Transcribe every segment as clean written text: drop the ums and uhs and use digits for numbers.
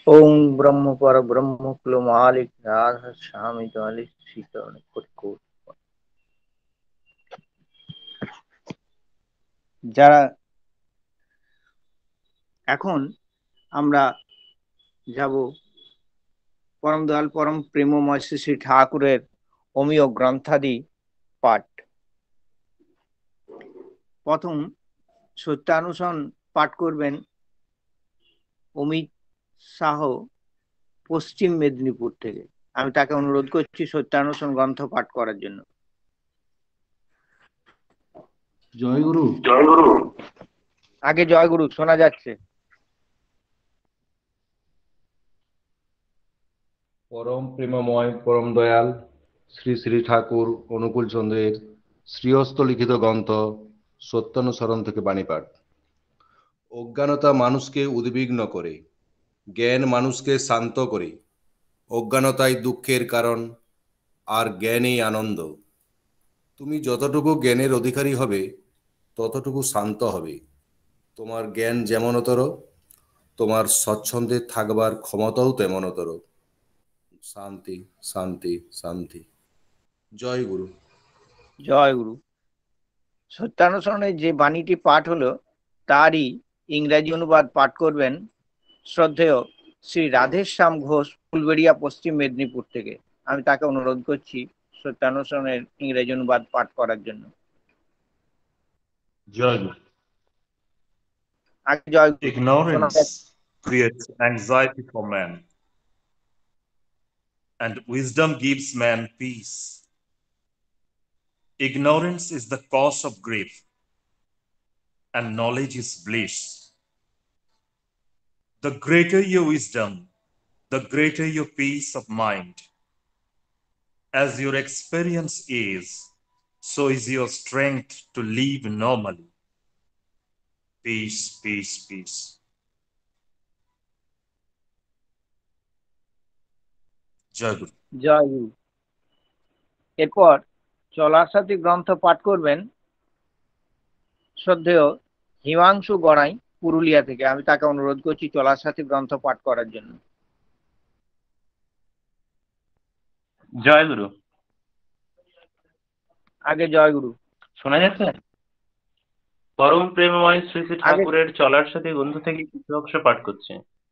ওং ব্রহ্ম পর ব্রহ্ম কুলো মালিক রাধা স্বামী দলিত শীতল কুটকুট। যারা এখন আমরা যাব পরম দয়াল পরম প্রেমময় শ্রী শ্রী ঠাকুরের অমীয় গ্রন্থাদি পাঠ। প্রথম সত্যানুসরণ পাঠ করবেন অমিত শাহ, পশ্চিম মেদিনীপুর থেকে। আমি তাকে অনুরোধ করছি সত্যানুসরণ গ্রন্থ পাঠ করার জন্য। জয় গুরু। জয় গুরু। আগে জয় গুরু শোনা যাচ্ছে। পরম প্রেমময় পরম দয়াল শ্রী শ্রী ঠাকুর অনুকূল চন্দ্রের শ্রীহস্ত লিখিত গ্রন্থ সত্যানুসরণ থেকে বাণীপাঠ। অজ্ঞানতা মানুষকে উদ্বিগ্ন করে, জ্ঞান মানুষকে শান্ত করে। অজ্ঞানতাই দুঃখের কারণ, আর জ্ঞানই আনন্দ। তুমি যতটুকু জ্ঞানের অধিকারী হবে ততটুকু শান্ত হবে। তোমার জ্ঞান যেমনতর, তোমার স্বচ্ছন্দে থাকবার ক্ষমতাও তেমনতর। শান্তি শান্তি শান্তি। জয় গুরু। জয় গুরু। সত্যানুসরণের যে বাণীটি পাঠ হলো তারই ইংরাজি অনুবাদ পাঠ করবেন শ্রদ্ধেয় শ্রী রাধেশ্যাম ঘোষ, ফুলবেড়িয়া, পশ্চিম মেদিনীপুর থেকে। আমি তাকে অনুরোধ করছি সত্যানুসরণের ইংরেজি অনুবাদ পাঠ করার জন্য। জয় গুরু। আগে জয় গুরু শোনা যাচ্ছে। Ignorance creates anxiety for man, and wisdom gives man peace. Ignorance is the cause of grief, and knowledge is bliss. The greater your wisdom, the greater your peace of mind. As your experience is, so is your strength to live normally. Peace, peace, peace. জয় গুরু। জয় গুরু। এরপর চলার সাথী গ্রন্থ পাঠ করবেন শ্রদ্ধেয় হিমাংশু গড়াই, পুরুলিয়া থেকে। আমি তাকে অনুরোধ করছি চলার সাথী গ্রন্থ পাঠ করার জন্য। জয় গুরু। আগে জয় গুরু শোনা যাচ্ছে? পরম প্রেমময় শ্রী শ্রী আগে ঠাকুরের চলার সাথে গ্রন্থ থেকে কিছু অংশ পাঠ করছে।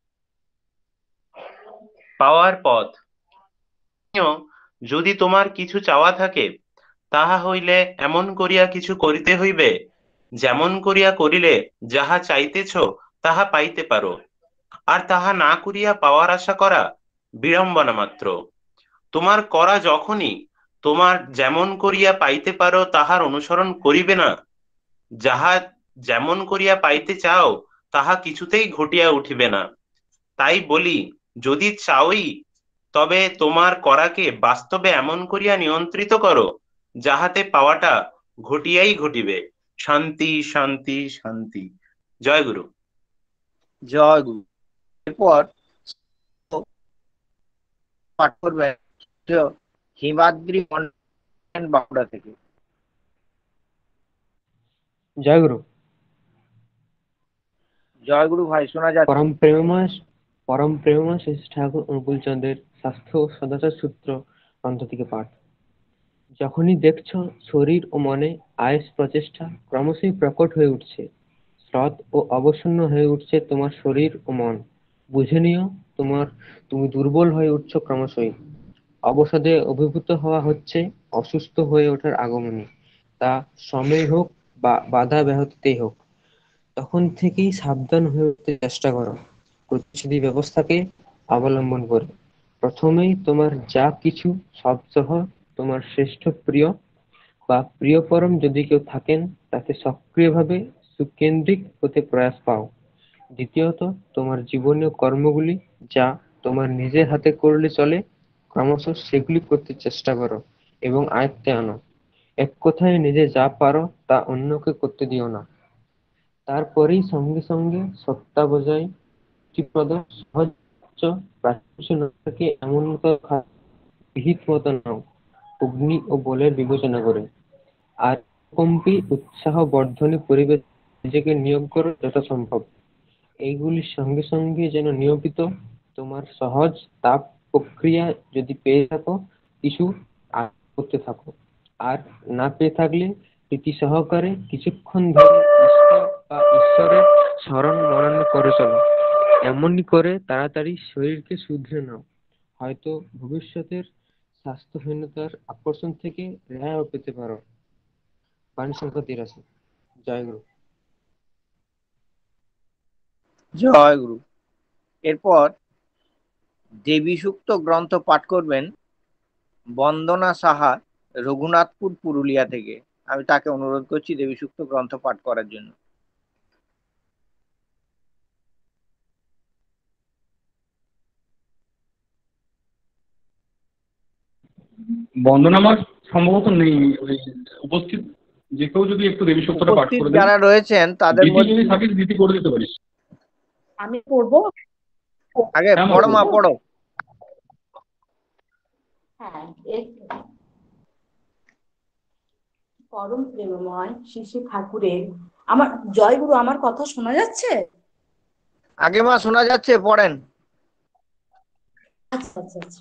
পাওয়ার পথ। যদি তোমার কিছু চাওয়া থাকে, তাহা হইলে এমন করিয়া কিছু করিতে হইবে, যেমন করিয়া করিলে যাহা চাইতেছ তাহা পাইতে পারো, আর তাহা না করিয়া পাওয়ার আশা করা বিড়ম্বনা মাত্র। তোমার করা যখনই তোমার যেমন করিয়া পাইতে পারো তাহার অনুসরণ করিবে না, যাহা যেমন করিয়া পাইতে চাও তাহা কিছুতেই ঘটিয়া উঠিবে না। তাই বলি, যদি চাওই তবে তোমার করাকে বাস্তবে এমন করিয়া নিয়ন্ত্রিত করো যাহাতে পাওয়াটা ঘটিয়াই ঘটিবে। শান্তি শান্তি শান্তি। জয় গুরু। জয় গুরু। এরপর পাঠ করবেন হিমাদ্রি মন্ডল, বাঁকুড়া থেকে। জয় গুরু। জয় গুরু ভাই শোনা যাচ্ছে। পরম প্রেমময় শ্রী ঠাকুর অনুকূল চন্দ্রের স্বাস্থ্য ও সদাচার সূত্র গ্রন্থ থেকে পাঠ। যখনই দেখছো শরীর ও মনে আয়েস প্রচেষ্টা ক্রমশই প্রকট হয়ে উঠছে, শ্রদ্ধ ও অবসন্ন হয়ে উঠছে তোমার শরীর ও মন, বুঝে নিও তুমি দুর্বল হয়ে উঠছো ক্রমশই। অবসাদে অভিভূত হওয়া হচ্ছে অসুস্থ হয়ে ওঠার আগমনী, তা শ্রমেই হোক বা বাধা ব্যাহতিতেই হোক। তখন থেকেই সাবধান হয়ে উঠতে চেষ্টা করো প্রতিষেধী ব্যবস্থাকে অবলম্বন করে। প্রথমেই তোমার যা কিছু সবসহ তোমার শ্রেষ্ঠ প্রিয় বা প্রিয়পরম যদি কেউ থাকেন তাতে সক্রিয়ভাবে সুকেন্দ্রিক হতে প্রয়াস পাও। দ্বিতীয়ত, তোমার জীবনীয় কর্মগুলি যা তোমার নিজের হাতে করলে চলে, ক্রমশ সেগুলি করতে চেষ্টা করো এবং আয়ত্তে আনো। এক কথায় নিজে যা পারো তা অন্যকে করতে দিও না। তারপরেই সঙ্গে সঙ্গে সত্তাবজায় চিত্তপ্রদ সহজ প্রাচ্যকে এমন বিহিত মতো নাও, অগ্নি ও বলের বিবেচনা করে। আর কম্পি উৎসাহ বর্ধনী পরিবেশ নিজেকে নিয়োগ করো যত সম্ভব। এইগুলির সঙ্গে সঙ্গে যেন নিয়মিত তোমার সহজ তাপ প্রক্রিয়া যদি পেয়ে থাকো কিছু করতে থাকো, আর না পেয়ে থাকলে প্রীতি সহকারে কিছুক্ষণ ধরে ঈশ্বরের স্মরণ মনন করে চলো। এমনই করে তাড়াতাড়ি শরীরকে শুধরে নাও, হয়তো ভবিষ্যতের স্বাস্থ্যহীনতার আকর্ষণ থেকে রেহাইও পেতে পারো। বাণী সংখ্যা 83। জয় গুরু। জয় গুরু। এরপর দেবী সূক্ত গ্রন্থ পাঠ করবেন বন্দনা সাহা, রঘুনাথপুর, পুরুলিয়া থেকে। আমি তাকে অনুরোধ করছি দেবী সূক্ত গ্রন্থ পাঠ করার জন্য। বন্দনা আমার সম্ভবত নেই, ওই উপস্থিত যে কেউ যদি একটু দেবী সূক্তটা পাঠ উপস্থিত করে দেন। যারা রয়েছেন তাদের দিদি মধ্যে যদি থাকিস দিদি করে দিতে পারিস। আমি পড়বো। আগে হ্যাঁ, পড়ো মা, পড়ো। হ্যাঁ, পরম প্রেমময় শ্রী শ্রী ঠাকুরের আমার জয়গুরু। আমার কথা শোনা যাচ্ছে? আগে মা শোনা যাচ্ছে, পড়েন। আচ্ছা আচ্ছা আচ্ছা।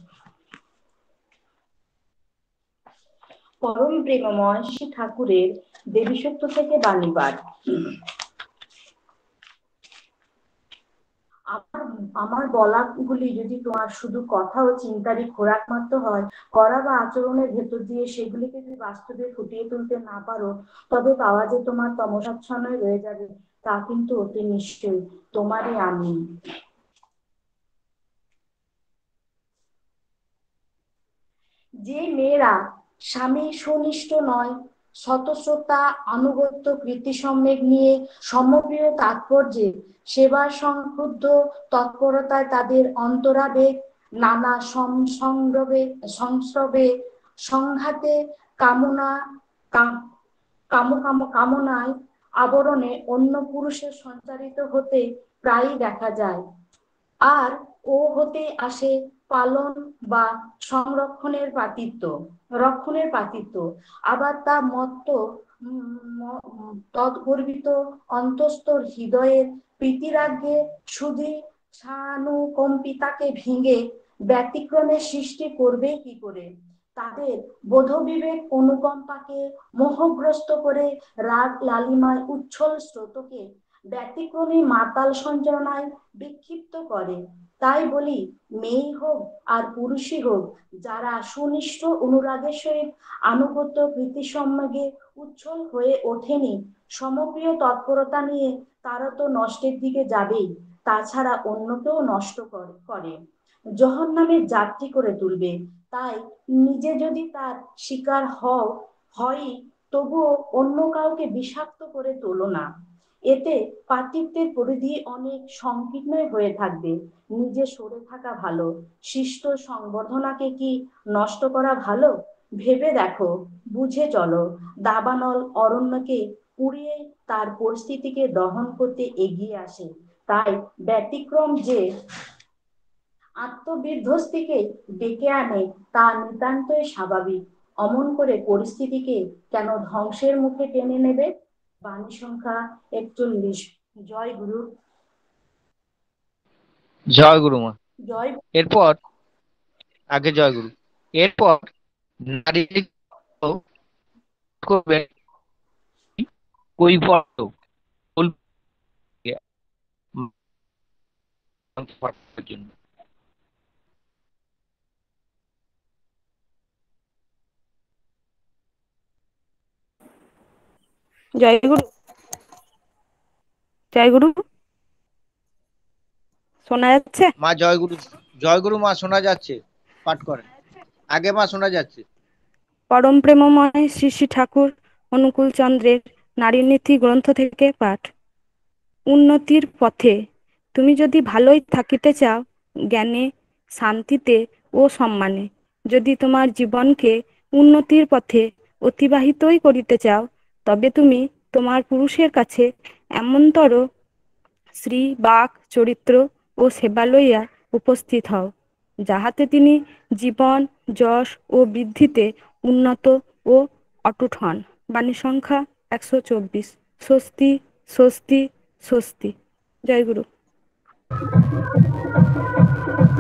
পরম প্রেমময় শ্রী ঠাকুরের দেবী সূক্ত থেকে বাণী পাঠ। আমার বলাগুলি যদি তোমার শুধু কথা ও চিন্তারই খোরাক মাত্র হয়, করা বা আচরণের ভেতর দিয়ে সেগুলিকে যদি বাস্তবে ফুটিয়ে তুলতে না পারো, তবে পাওয়া যে তোমার তমসাচ্ছন্নই রয়ে যাবে, তা কিন্তু অতি নিশ্চয়ই তোমারই আমি। যে মেয়েরা স্বামী সুনিষ্ঠ নয়, স্বতঃস্রতা আনুগত্য কৃতি সম্যক নিয়ে সমপ্রিয় তাৎপর্যে সেবার সংক্ষুব্ধ তৎপরতায় তাদের অন্তরাবেগ নানা সংস্রবে সংঘাতে কামনায় আবরণে অন্য পুরুষের সঞ্চারিত হতে প্রায়ই দেখা যায়, আর ও হতে আসে পালন বা সংরক্ষণের পাতিত্ব, আবার তা মত্ত তৎগর্বিত অন্তস্তর হৃদয়ের প্রীতিরাগ্যে শুধু সানুকম্পিতাকে ভেঙে ব্যতিক্রমের সৃষ্টি করবে কি করে? তাদের বোধবিবেক অনুকম্পাকে মোহগ্রস্ত করে রাগ লালিমায় উচ্ছল স্রোতকে ব্যতিক্রমী মাতাল সঞ্চালনায় বিক্ষিপ্ত করে। তাই বলি, মেয়েই হোক আর পুরুষই হোক, যারা সুনিষ্ঠ অনুরাগের সহিত আনুগত্য প্রীতি সম্যগে উচ্ছল হয়ে ওঠেনি, সমপ্রিয় তৎপরতা নিয়ে, তারা তো নষ্টের দিকে যাবেই, তাছাড়া অন্যকেও নষ্ট করে জহন্নামের যাত্রী করে তুলবে। তাই নিজে যদি তার শিকার হয়ই, তবুও অন্য কাউকে বিষাক্ত করে তোলো না। এতে পাতিত্বের পরিধি অনেক সংকীর্ণই হয়ে থাকবে। নিজে সরে থাকা ভালো। শিষ্ট সংবর্ধনাকে কি নষ্ট করা ভালো? ভেবে দেখো, বুঝে চলো। দাবানল অরণ্যকে পুড়িয়ে তার পরিস্থিতিকে দহন করতে এগিয়ে আসে। তাই ব্যতিক্রম যে আত্মবিধ্বস্তিকে ডেকে আনে, তা নিতান্তই স্বাভাবিক। অমন করে পরিস্থিতিকে কেন ধ্বংসের মুখে টেনে নেবে? বাণী সংখ্যা 41। জয় গুরু। জয় গুরু মা। জয়। এরপর আগে জয় গুরু। এরপর নারী করবেন কৈবর্ত জন্য। জয় গুরু। জয় গুরু, শোনা যাচ্ছে? মা জয় গুরু। জয় গুরু মা, শোনা যাচ্ছে, পাঠ করেন। আগে মা শোনা যাচ্ছে। পরম প্রেমময় শ্রী শ্রী ঠাকুর অনুকূল চন্দ্রের নারীনীতি গ্রন্থ থেকে পাঠ। উন্নতির পথে তুমি যদি ভালোই থাকিতে চাও, জ্ঞানে, শান্তিতে ও সম্মানে, যদি তোমার জীবনকে উন্নতির পথে অতিবাহিতই করিতে চাও, তবে তুমি তোমার পুরুষের কাছে এমনতর শ্রী বাক চরিত্র ও সেবা লইয়া উপস্থিত হও, যাহাতে তিনি জীবন, যশ ও বৃদ্ধিতে উন্নত ও অটুট হন। বাণী সংখ্যা 124। স্বস্তি, স্বস্তি, স্বস্তি। জয় গুরু।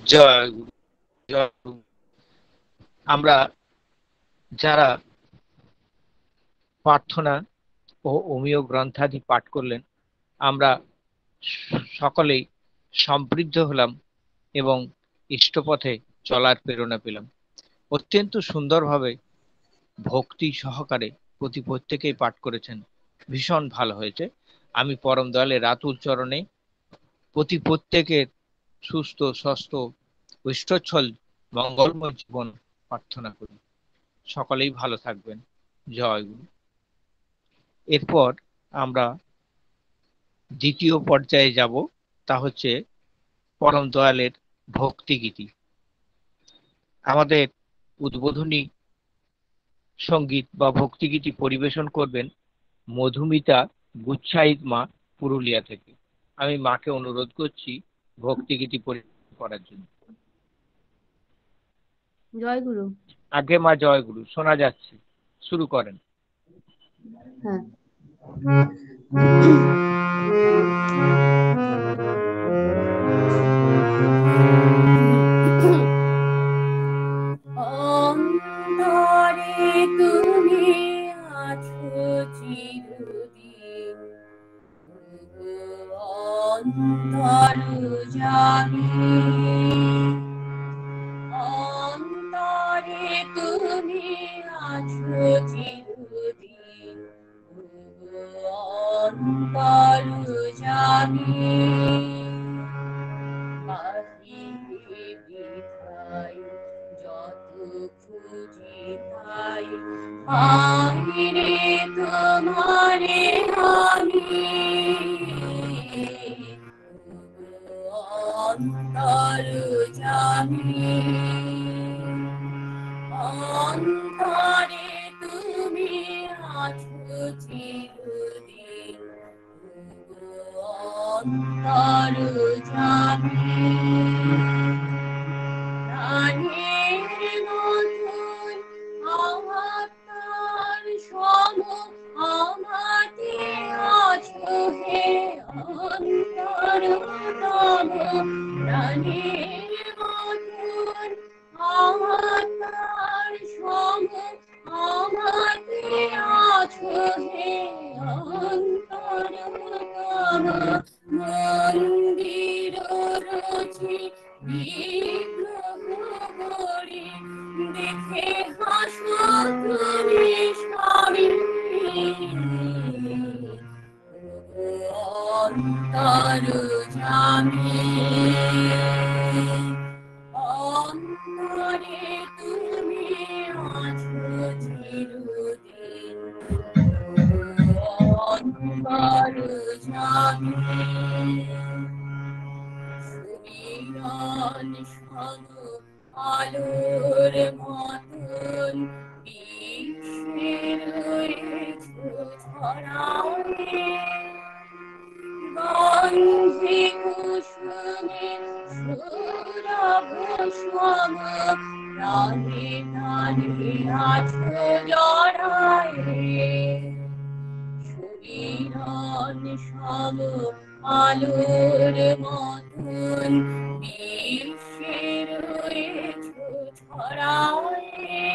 জয় গুরু, জয় গুরু। আমরা যারা প্রার্থনা ও অমীয় গ্রন্থাদি পাঠ করলেন, আমরা সকলেই সমৃদ্ধ হলাম এবং ইষ্টপথে চলার প্রেরণা পেলাম। অত্যন্ত সুন্দরভাবে ভক্তি সহকারে প্রত্যেকেই পাঠ করেছেন, ভীষণ ভালো হয়েছে। আমি পরম দয়ালের রাতুল চরণে প্রত্যেকের সুস্থ স্বাস্থ্য ঐশ্বচ্ছল মঙ্গলময় জীবন প্রার্থনা করি। সকলেই ভালো থাকবেন। জয় গুরু। এরপর আমরা দ্বিতীয় পর্যায়ে যাব, তা হচ্ছে পরম দয়ালের ভক্তিগীতি। আমাদের উদ্বোধনী সঙ্গীত বা ভক্তিগীতি পরিবেশন করবেন মধুমিতা গুচ্ছাইত মা, পুরুলিয়া থেকে। আমি মাকে অনুরোধ করছি ভক্তিগীতি পরিবেশন করার জন্য। জয় গুরু। আগে মা জয় গুরু, শোনা যাচ্ছে, শুরু করেন। হ্যাঁ। অন্তরে তুমি আছো চিরদিন, অন্তর্যামী। অন্তরে তুমি আছো চিরদিন, অন্তর্যামী। বাহিরে বৃথায় যত খুঁজি তাই, বাহিরে তোমারে আমি। অন্তর্যামী। অন্তরে তুমি আছো চিরদিন, অন্তর্যামী। প্রাণের মতন আত্মার সম আমাতে আছো হে অন্তরতম। প্রাণের মতন আত্মার সম আমাতে আছো হে অন্তরতম। মন্দির রচি বিগ্রহ গড়ি, দেখে হাসো তুমি স্বামী। অন্তর্যামী। অন্তরে তুমি আছো চিরদিন, অন্তর্যামী। সুমিরন সম আলোর মতন বিশ্বের রয়েছো ছড়ায়ে। গন্ধে কুসুমে সৌরভ সম প্রাণে প্রাণে আছো জড়ায়ে। সুমিরন সম আলোর মতন বিশ্বের রয়েছো ছড়ায়ে।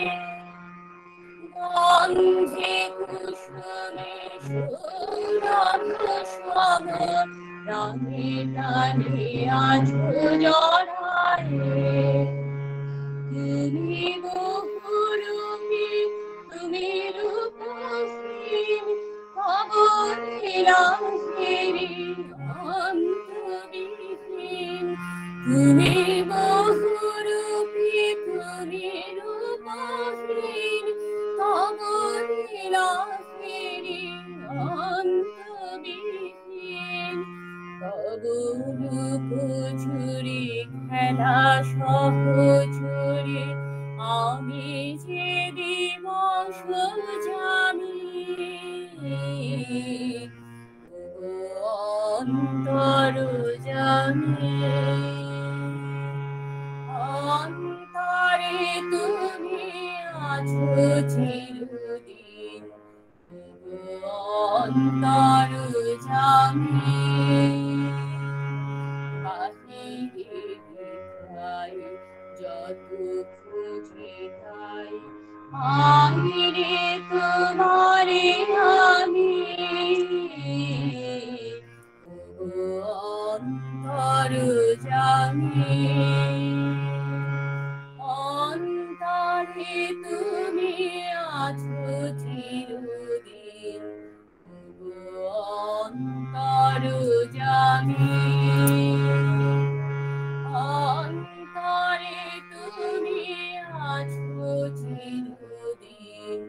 গন্ধে কুসুমে সৌরভ সম প্রাণে প্রাণে আছো জড়ায়ে। তুমি বহুরূপী, তুমি রূপহীন, অবলীলাহেরি অন্তবিহীন। তুমি বহুরূপী, তুমি রূপহীন, অবলীলাহেরি অন্তবিহীন। তব রূপ ঝুরি খেলা সহচরে, আমি যে দিবস জানি। অন্তর্যামী। অন্তরে তুমি আছো চিরদিন, অন্তর্যামী। বাহিরে বৃথায় আমি রে তোমারে আমি অন্তর্যামী অন্তরে তুমি আছো চিরদিন অন্তর্যামী অন্তরে তুমি আছো চিরদিন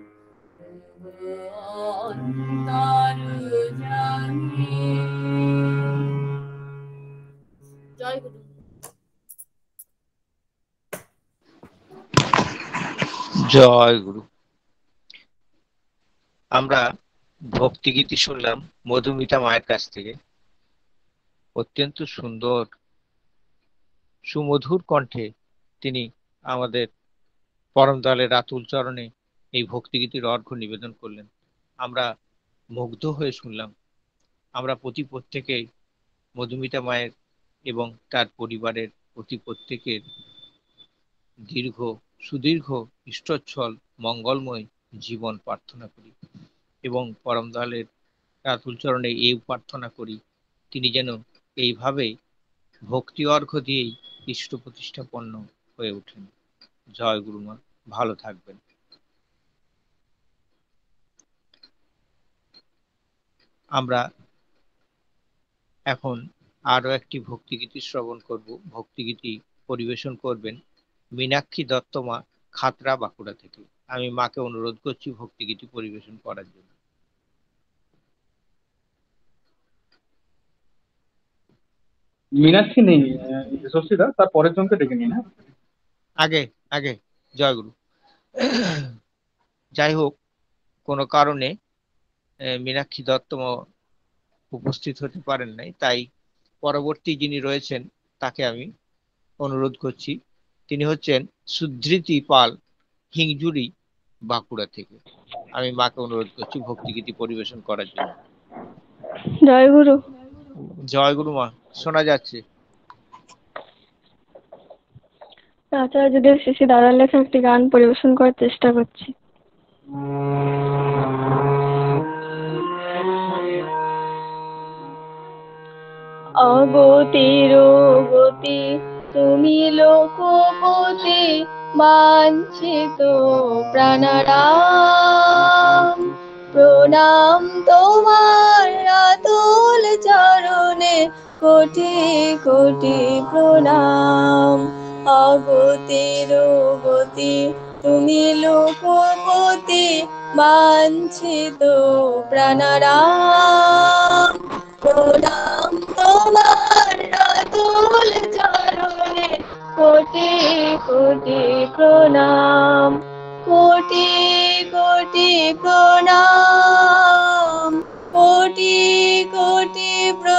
অন্তর্যামী। জয় গুরু। জয় গুরু। আমরা ভক্তিগীতি শুনলাম মধুমিতা মায়ের কাছ থেকে। অত্যন্ত সুন্দর সুমধুর কণ্ঠে তিনি আমাদের পরম দয়ালের রাতুল চরণে এই ভক্তিগীতির অর্ঘ্য নিবেদন করলেন। আমরা মুগ্ধ হয়ে শুনলাম। আমরা প্রত্যেকেই মধুমিতা মায়ের এবং তার পরিবারের প্রত্যেকের সুদীর্ঘ ইষ্টচ্ছল মঙ্গলময় জীবন প্রার্থনা করি এবং পরম দয়ালের রাতুল চরণে এই প্রার্থনা করি তিনি যেন এইভাবে ভক্তি অর্ঘ্য দিয়েই ইষ্ট প্রতিষ্ঠাপন্ন হয়ে ওঠেন। জয় গুরুমা, ভালো থাকবেন। আমরা এখন আরো একটি ভক্তিগীতি শ্রবণ করব। ভক্তিগীতি পরিবেশন করবেন মীনাক্ষী দত্ত মা, খাতড়া, বাঁকুড়া থেকে। আমি মাকে অনুরোধ করছি ভক্তিগীতি পরিবেশন করার জন্য। মীনাক্ষী নেই যশস্বীদা, তার পরের জনকে ডেকে নিন। হ্যাঁ, আগে জয় গুরু। যাই হোক, কোনো কারণে মীনাক্ষী দত্ত উপস্থিত হতে পারেন নাই, তাই পরবর্তী যিনি রয়েছেন তাকে আমি অনুরোধ করছি। তিনি হচ্ছেন সুধৃতি পাল, হিংজুরি, বাঁকুড়া থেকে। আমি মাকে অনুরোধ করছি ভক্তিগীতি পরিবেশন করার জন্য। জয় গুরু। জয় গুরু মা, শোনা যাচ্ছে। আচার্যদেব শ্রী দাদার লেখা একটি গান পরিবেশন করার চেষ্টা করছি। অগতির গতি তুমি লোকপতি, বাঞ্ছিত প্রাণারাম, প্রণাম তোমার আতুল চরণে, কোটি কোটি প্রণাম। অগতির গতি তুমি লোকপতি, বাঞ্ছিত প্রাণারাম, প্রণাম তোমার আতুল চরণে, কোটি কোটি প্রণাম, কোটি কোটি প্রণাম, কোটি কোটি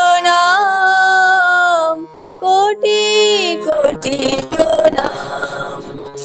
প্রণাম, কোটি কোটি প্রণাম।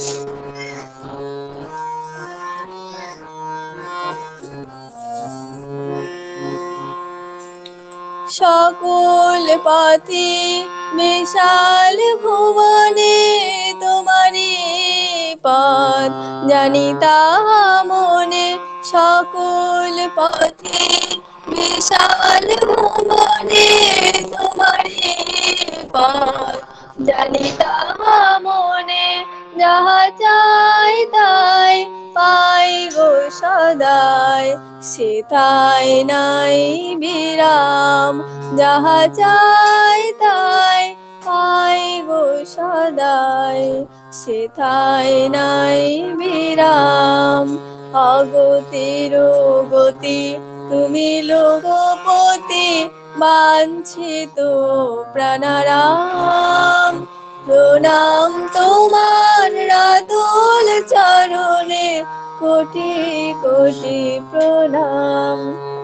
সকল পথে বিশাল ভুবনে, তোমারি পথ জানি তাহা মনে। সকল পথে বিশাল ভুবনে, তোমারি পথ জানি তাহা মনে। যাহা চাই তাই পাই গো সদাই, সেথায় নাই বিরাম। যাহা চাই তাই পাই গো সদাই, সেথায় নাই বিরাম। অগতির গতি তুমি লোকপতি, বাঞ্ছিত প্রাণারাম, প্রণাম তোমার আতুল চরণে, কোটি কোটি প্রণাম।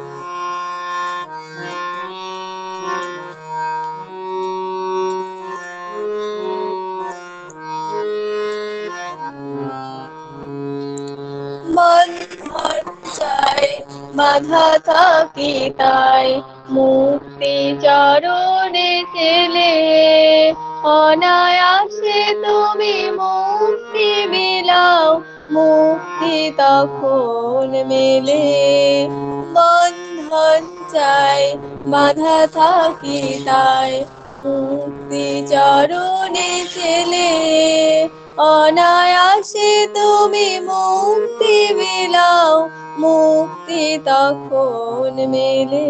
বন্ধন চাই বাধা থাকি তাই, মুক্তি চরণে ছেলে, অনায়াসে তুমি মুক্তি বিলাও, মুক্তি তখন মেলে। বন্ধন চাই বাধা থাকি তাই, মুক্তি চরণে চেলে। অনায়াসে তুমি মুক্তি বিলাও, মুক্তি তখন মেলে।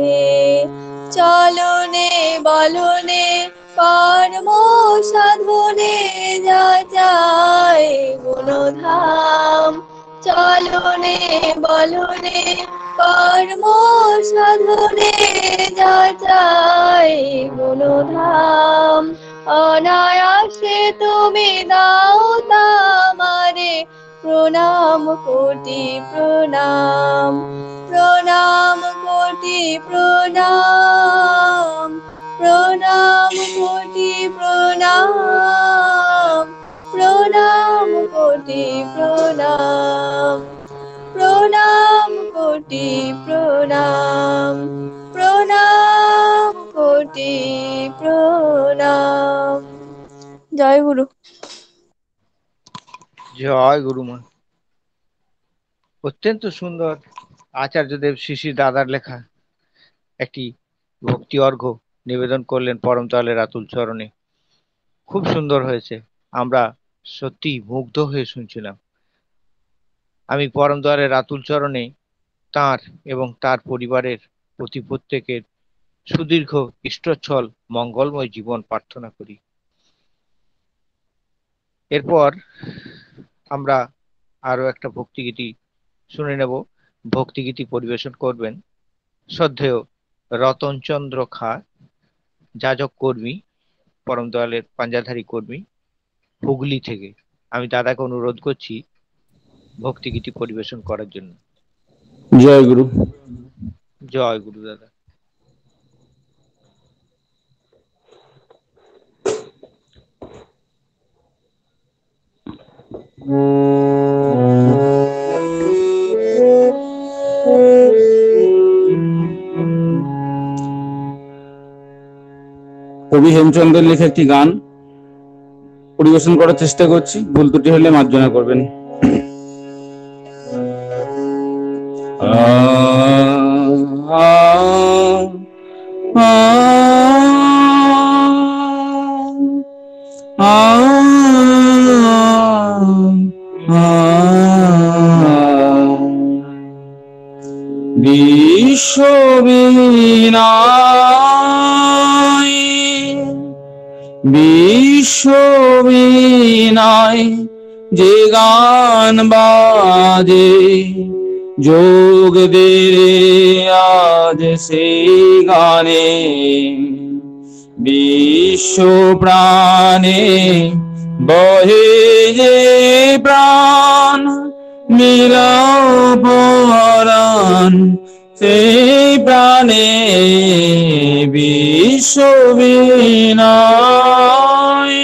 চলনে বলনে কর্ম সাধনে যা যায় গুণধাম। চলনে বলনে কর্ম সাধনে যা যায় গুণধাম। অনায়াসে তুমি দাও তামারে, প্রণাম কোটি প্রণাম, প্রণাম কোটি প্রণাম, প্রণাম কোটি প্রণাম, প্রণাম কোটি প্রণাম, প্রণাম কোটি প্রণাম, প্রণাম কোটি প্রণাম। জয় গুরু। জয় গুরুমা। অত্যন্ত সুন্দর আচার্যদেব শ্রী শ্রী দাদার লেখা একটি ভক্তি অর্ঘ্য নিবেদন করলেন পরম দয়ালের আতুল চরণে। খুব সুন্দর হয়েছে, আমরা সত্যি মুগ্ধ হয়ে শুনছিলাম। আমি পরম দয়ালের আতুল চরণে তাঁর এবং তার পরিবারের প্রতি প্রত্যেকের সুদীর্ঘ ইষ্টচ্ছল মঙ্গলময় জীবন প্রার্থনা করি। এরপর আমরা আরো একটা ভক্তিগীতি শুনে নেব। ভক্তিগীতি পরিবেশন করবেন শ্রদ্ধেয় রতনচন্দ্র খা, যাজক কর্মী, পরম দয়ালের পাঞ্জাধারী কর্মী, হুগলি থেকে। আমি দাদাকে অনুরোধ করছি ভক্তিগীতি পরিবেশন করার জন্য। জয় গুরু। জয় গুরু দাদা। কবি হেমচন্দ্রের লেখা একটি গান পরিবেশন করার চেষ্টা করছি, ভুল ত্রুটি হলে মার্জনা করবেন। বিশ্ববিনায় বিশ্ববিনায় যে গান বাজে, যোগ দে আজ সেই গানে। বিশ্ব প্রাণে বহে যে প্রাণ, মিলাও পরাণ সেই প্রাণে। বিশ্ববিনায়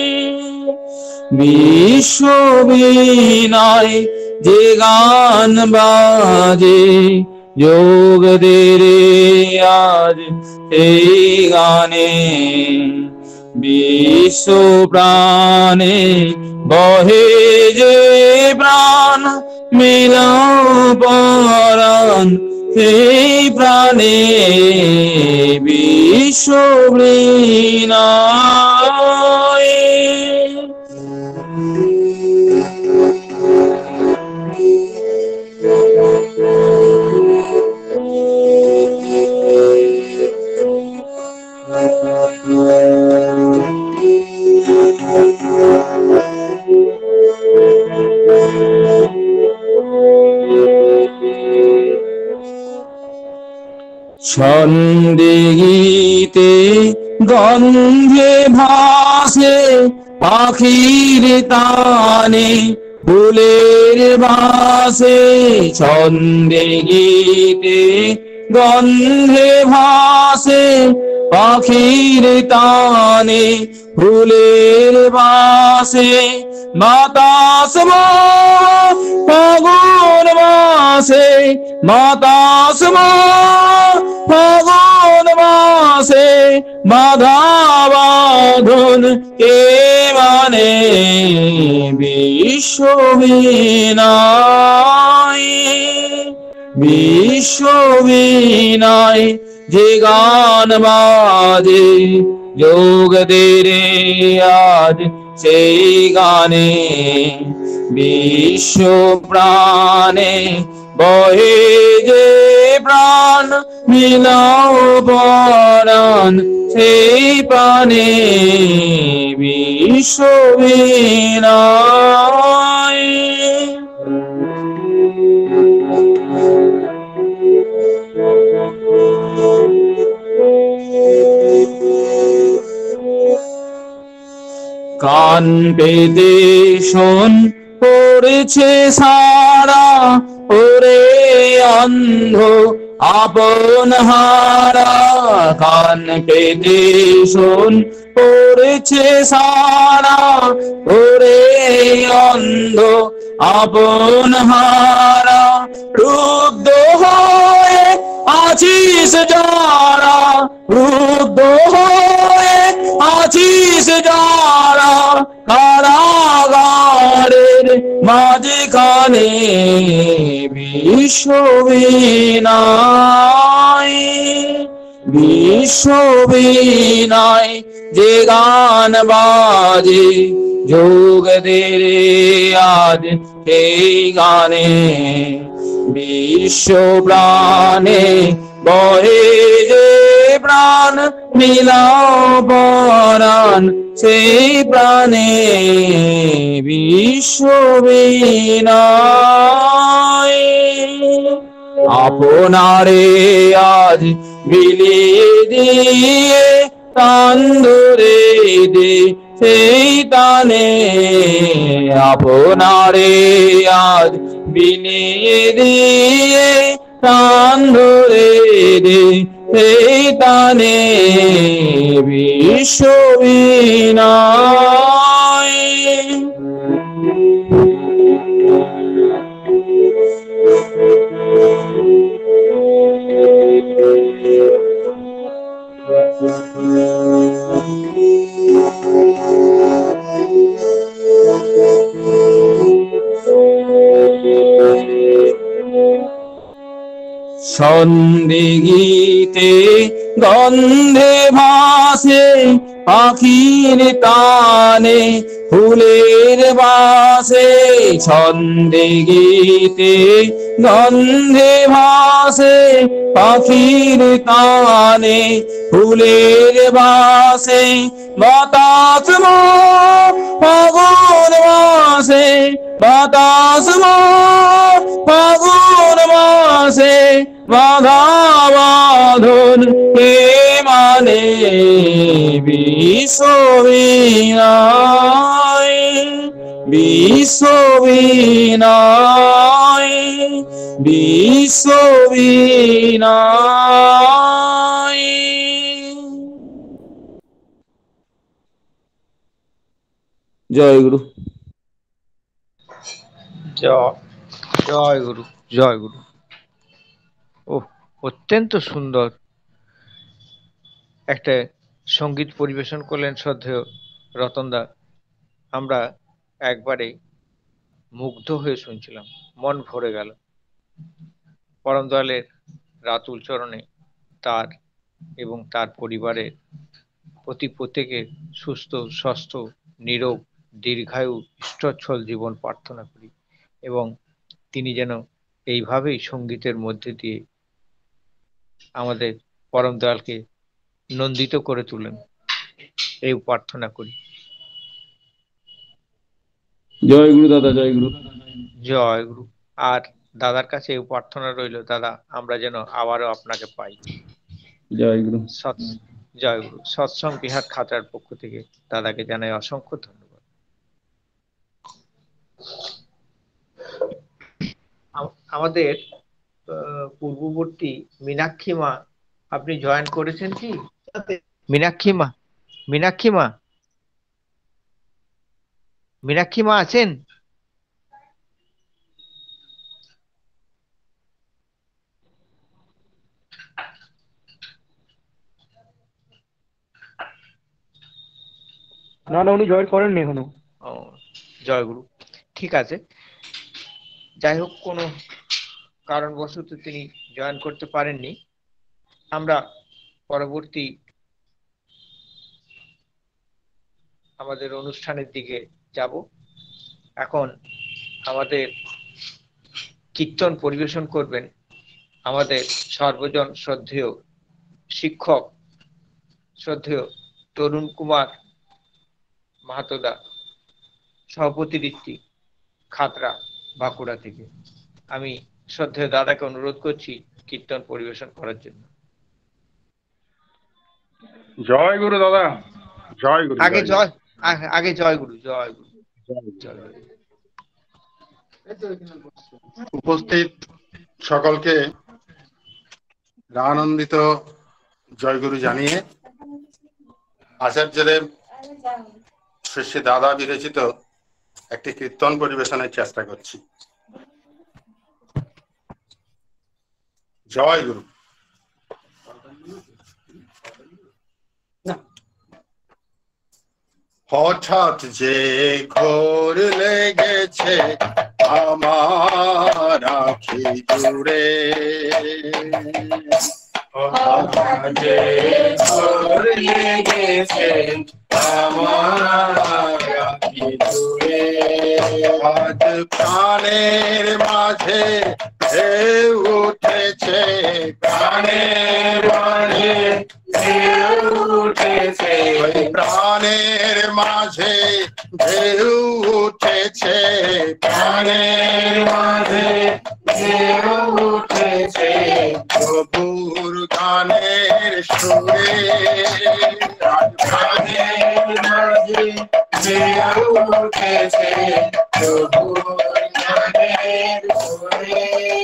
বিশ্ববিনায় যে গান বাজে, যোগ দে আজ এই গানে। বিশ্ব প্রাণে বহে যে প্রাণ, মিলাও পরাণ সেই প্রাণে। বিশ্ববিনায় ছন্দে গীতে গন্ধে ভাসে, পাখির তানে ফুলের বাসে। ছন্দে গীতে গন্ধে ভাসে, পাখির তানে ফুলের বাসে। বাতাস ফাগুন মাসে, বাতাস ফাগুন বাসে বাধা বাঁধন কে মানে বিশ্ববিনায় বিশ্ববিনায় যে গান বাজে যোগ দে রে আজ সেই গানে বিশ্ব প্রাণে বহে যে প্রাণ মিলাও পরাণ সেই প্রাণে বিশ্ববিনায় কান পেতে শোন পড়েছে সারা ওরে অন্ধ আপন হারা কান পেতে শোন পড়েছে সারা ওরে অন্ধ আপন হারা রুদ্ধ হয়ে আছিস যারা রুদ্ধ হয়ে আছিস যারা কারাগারের মাঝখানে বিশ্ববিনায় বিশ্ববিনায় যে গান বাজে যোগ দে রে আজ সেই গানে বিশ্ব প্রাণে বহে যে প্রাণ মিলাও পরাণ সেই প্রাণে বিশ্ববিনায় আপনারে আজ বিলিয়ে দিয়ে টান ধরে দে সেই টানে আপনারে আজ বিলিয়ে দিয়ে টান ধরে দে সেই টানে বিশ্ববিনায় সন্দিগিতে গন্ধে ভাসে পাখির টানে ফুলের বাসে ছন্দিগিতে গন্ধে ভাসে পাখির টানে ফুলের বাসে বাতাস ফাগুন মাসে বাতাস ফাগুন মাসে বাধা বাঁধন কে মানে বিশ্ববিনায় বিশ্ববিনায় বিশ্ববিনায় জয় গুরু জয় জয় গুরু জয় গুরু। ও অত্যন্ত সুন্দর একটা সঙ্গীত পরিবেশন করলেন শ্রদ্ধেয় রতনদা। আমরা একবারে মুগ্ধ হয়ে শুনছিলাম, মন ভরে গেল। পরম দয়ালের রাতুল চরণে তার এবং তার পরিবারের প্রত্যেকের সুস্থ স্বাস্থ্য নিরোগ দীর্ঘায়ু ইষ্টচ্ছল জীবন প্রার্থনা করি এবং তিনি যেন এইভাবেই সঙ্গীতের মধ্যে দিয়ে আমাদের পরম দয়ালকে নন্দিত করে তুলেন, এই প্রার্থনা করি। জয় গুরু দাদা, জয় গুরু জয় গুরু। আর দাদার কাছে এই প্রার্থনা রইল, দাদা আমরা যেন আবারও আপনাকে পাই। জয় গুরু জয় গুরু। সৎসঙ্গ বিহার খাতার পক্ষ থেকে দাদাকে জানাই অসংখ্য ধন্যবাদ। আমাদের পূর্ববর্তী মীনাক্ষী মা, আপনি জয়েন করেছেন কি? মীনাক্ষী মা, মীনাক্ষী মা, মীনাক্ষী মা আছেন? না না, উনি জয়েন করেননি এখনো। ও, জয়গুরু। ঠিক আছে, যাই হোক, কোনো কারণবশত তিনি জয়েন করতে পারেননি। আমরা পরবর্তী আমাদের অনুষ্ঠানের দিকে যাব। এখন আমাদের কীর্তন পরিবেশন করবেন আমাদের সর্বজন শ্রদ্ধেয় শিক্ষক, শ্রদ্ধেয় তরুণ কুমার মাহাতোদা, সভাপতি ঋত্বিক, খাতড়া, বাঁকুড়া থেকে। আমি শ্রদ্ধেয় দাদাকে অনুরোধ করছি কীর্তন পরিবেশন করার জন্য। জয় গুরু দাদা, জয় গুরু। আগে জয়, আগে জয় গুরু, জয় গুরু, জয় গুরু। উপস্থিত সকলকে আনন্দিত জয়গুরু জানিয়ে আচার্যদেব শ্রী শ্রী দাদা বিরচিত একটি কীর্তন পরিবেশনের চেষ্টা করছি। জয় গুরু। হঠাৎ যে ঘোর লেগেছে আমার আখি জুড়ে, হঠাৎ যে ঘোর লেগেছে আমার আখি জুড়ে, আজ প্রাণের মাঝে ঢেউ উঠেছে, প্রাণের মাঝে ঢেউ উঠেছে, প্রাণের মাঝে ঢেউ উঠেছে, প্রাণের মাঝে ঢেউ উঠেছে, প্রভুর গানের সুরে, প্রাণের মাঝে ঢেউ উঠেছে, প্রভুর গানের সুরে,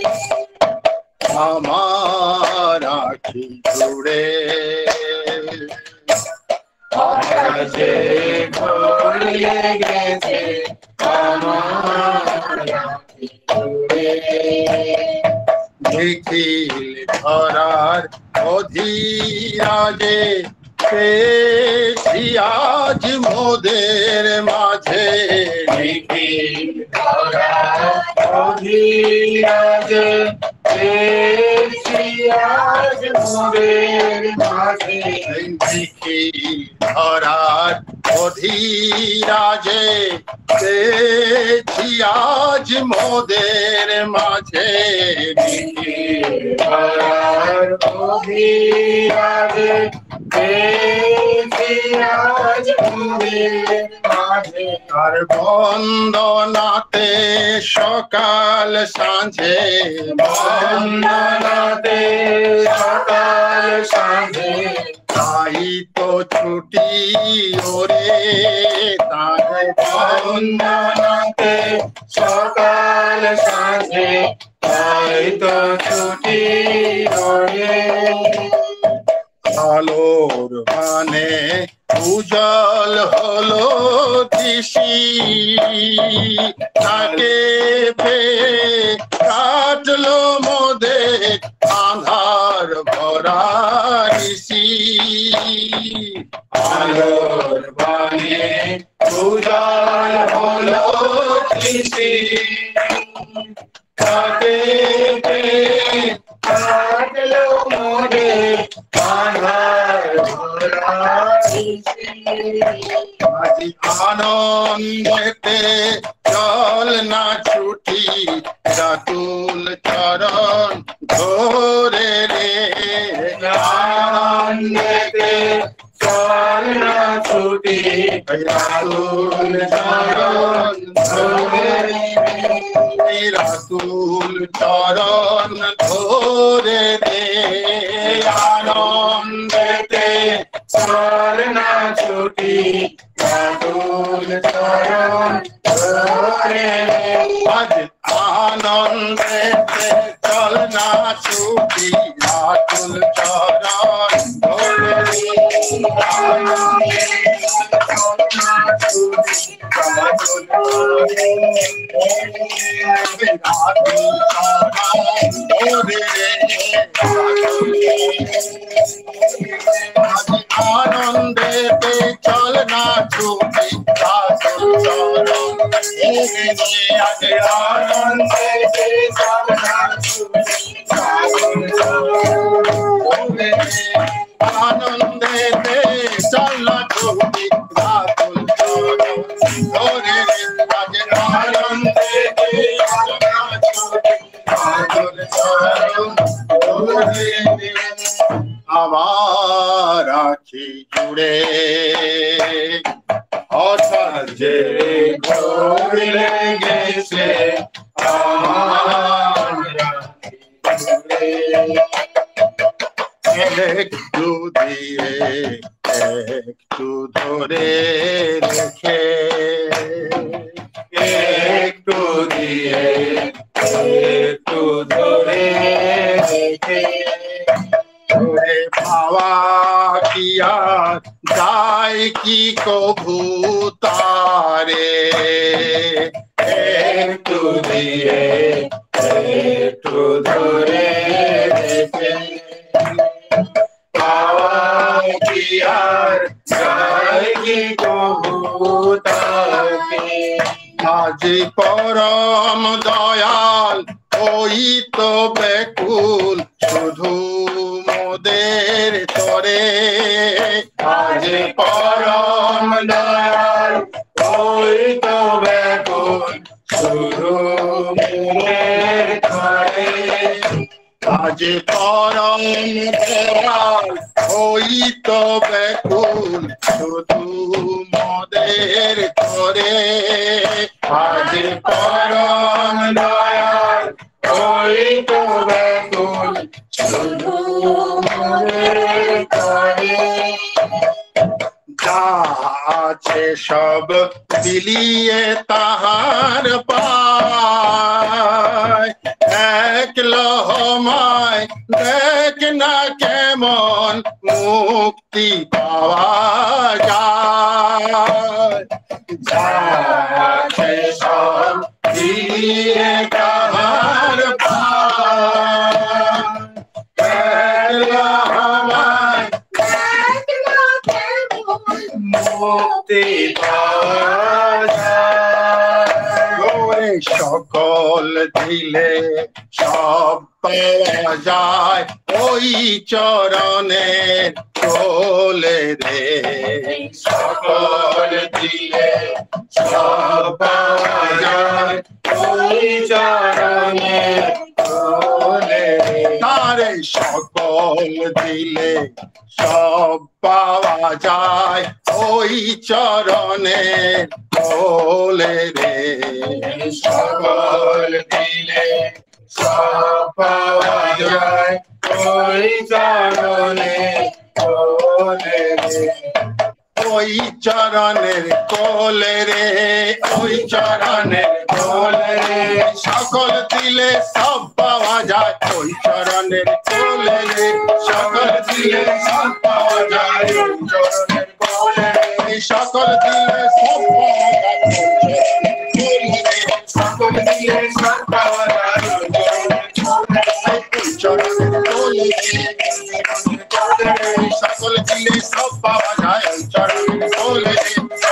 আমার আখি জুড়ে, যে ঘোর লেগেছে আমার আখি জুড়ে, নিখিল ধরার অধীরাজে পেয়েছি আজ মোদের মাঝে, নিখিল ধরার অধীরাজে পেয়েছি আজ মোদের মাঝে, নিখিল ধরার অধীরাজে পেয়েছি আজ মোদের মাঝে, নিখিল ধরার অধীরাজে পেয়েছি আজ মোদের মাঝে, আর বন্দনাতে সকাল সাঁঝে, বন্দনাতে সকাল সাঁঝে, তাই তো ছুটি ওরে, তাই বন্দনাতে সকাল সাঁঝে, তাই তো ছুটি ওরে, আলোর মানে উজ্জ্বল হলো দিশি, তাকে পেয়ে কাটলো মোদের আঁধার ভরা নিশি, আলোর মানে উজ্জ্বল হলো দিশি, তাকে পেয়ে কাটলো মোদের আঁধার ভরা নিশি, আজি আনন্দেতে চল না ছুটি, রাতুল চরণ ধরে রে, আনন্দেতে চল না ছুটি, রাতুল চরণ ধরে রে, রাতুল চরণ ধরে রে, আনন্দেতে চল না ছুটি, রাতুল চরণ ধরে রে, আজ আনন্দেতে চল না ছুটি, রাতুল চরণ ধরে রে, আনন্দেতে চল না ছুটি, রাতুল চরণ ধরে রে, আনন্দেতে চল না ছুটি, আগে আনন্দে আনন্দে চলা ছুটি রাতুল ধরে আগে আনন্দে আমার আখি জুড়ে হঠাৎ যে ঘোর লেগেছে আমার আখি জুড়ে একটু দিয়ে একটু ধরে রেখে একটু দিয়ে একটু ধরে রেখে ধরে পাওয়া কি আর যায় কি কভু তারে একটু দিয়ে একটু ধরে রেখে পাওয়া কি আর যায় কি কভু তারে আজ পরম দয়াল ওই তো ব্যাকুল শুধু মোদের তরে আজ পরম দয়াল ওই তো ব্যাকুল শুধু মোদের তরে আজ পরম দয়াল ওই তো ব্যাকুল শুধু মোদের তরে আজ পরম দয়াল ওই তো ব্যাকুল শুধু মোদের তরে যা আছে সব বিলিয়ে তাহার পায় এক লহমায় দেখ না কেমন মুক্তি পাওয়া যায় যা আছে সব বিলিয়ে তাহার পায় এক লহমায় মুক্তি পাওয়া যায় সকল দিলে সব পাওয়া যায় ওই চরণের কোলে রে সকল দিলে সব পাওয়া যায় ওই চরণের কোলে রে তারে সকল দিলে সব পাওয়া যায় ওই চরণের কোলে রে সকল দিলে সব পাওয়া যায় ওই চরণের কোলে রে ওই চরণের কোলে রে ওই চরণের কোলে রে সকল দিলে সব পাওয়া যায় ওই চরণের কোলে রে সকল দিলে সব পাওয়া যায় ওই চরণের কোলে রে সকল দিলে সব পাওয়া যায় সকল দিলে সব পাওয়া যায় ওই চরণের কোলে রে সকল দিলে সব পাওয়া যায় ওই চরণের কোলে রে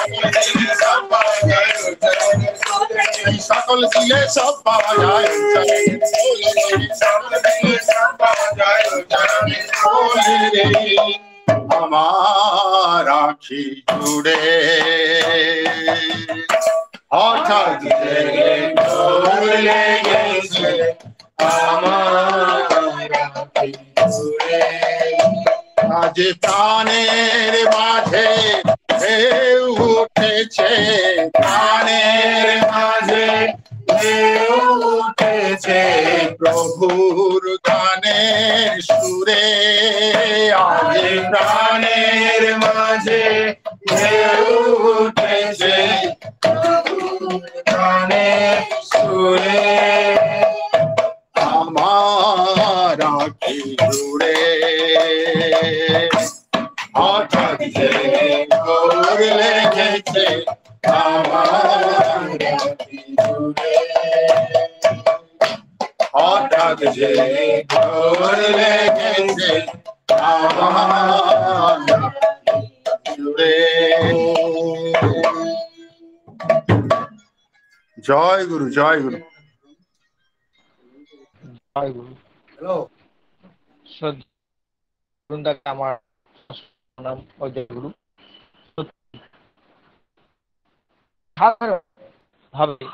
সকল দিলে সব পাওয়া যায় ওই চরণের কোলে রে সকল দিলে সব পাওয়া যায় ওই চরণের কোলে রে আমার আখি জুড়ে হঠাৎ যে ঘোর লেগেছে আমার আখি জুড়ে আজ প্রাণের মাঝে ঢেউ উঠেছে প্রাণের মাঝে ঢেউ উঠেছে প্রভুর গানের সুরে আজ প্রাণের মাঝে ঢেউ উঠেছে প্রভুর গানের সুরে আমার আখি জুড়ে হঠাৎ যে ঘোর লেগেছে আমার আখি জুড়ে হঠাৎ যে ঘোর লেগেছে আমার জুড়ে জয় গুরু জয় গুরু। জয় গুরু। হ্যালো শ্রদ্ধাকে আমার নাম অজয় গুরু। ভাবে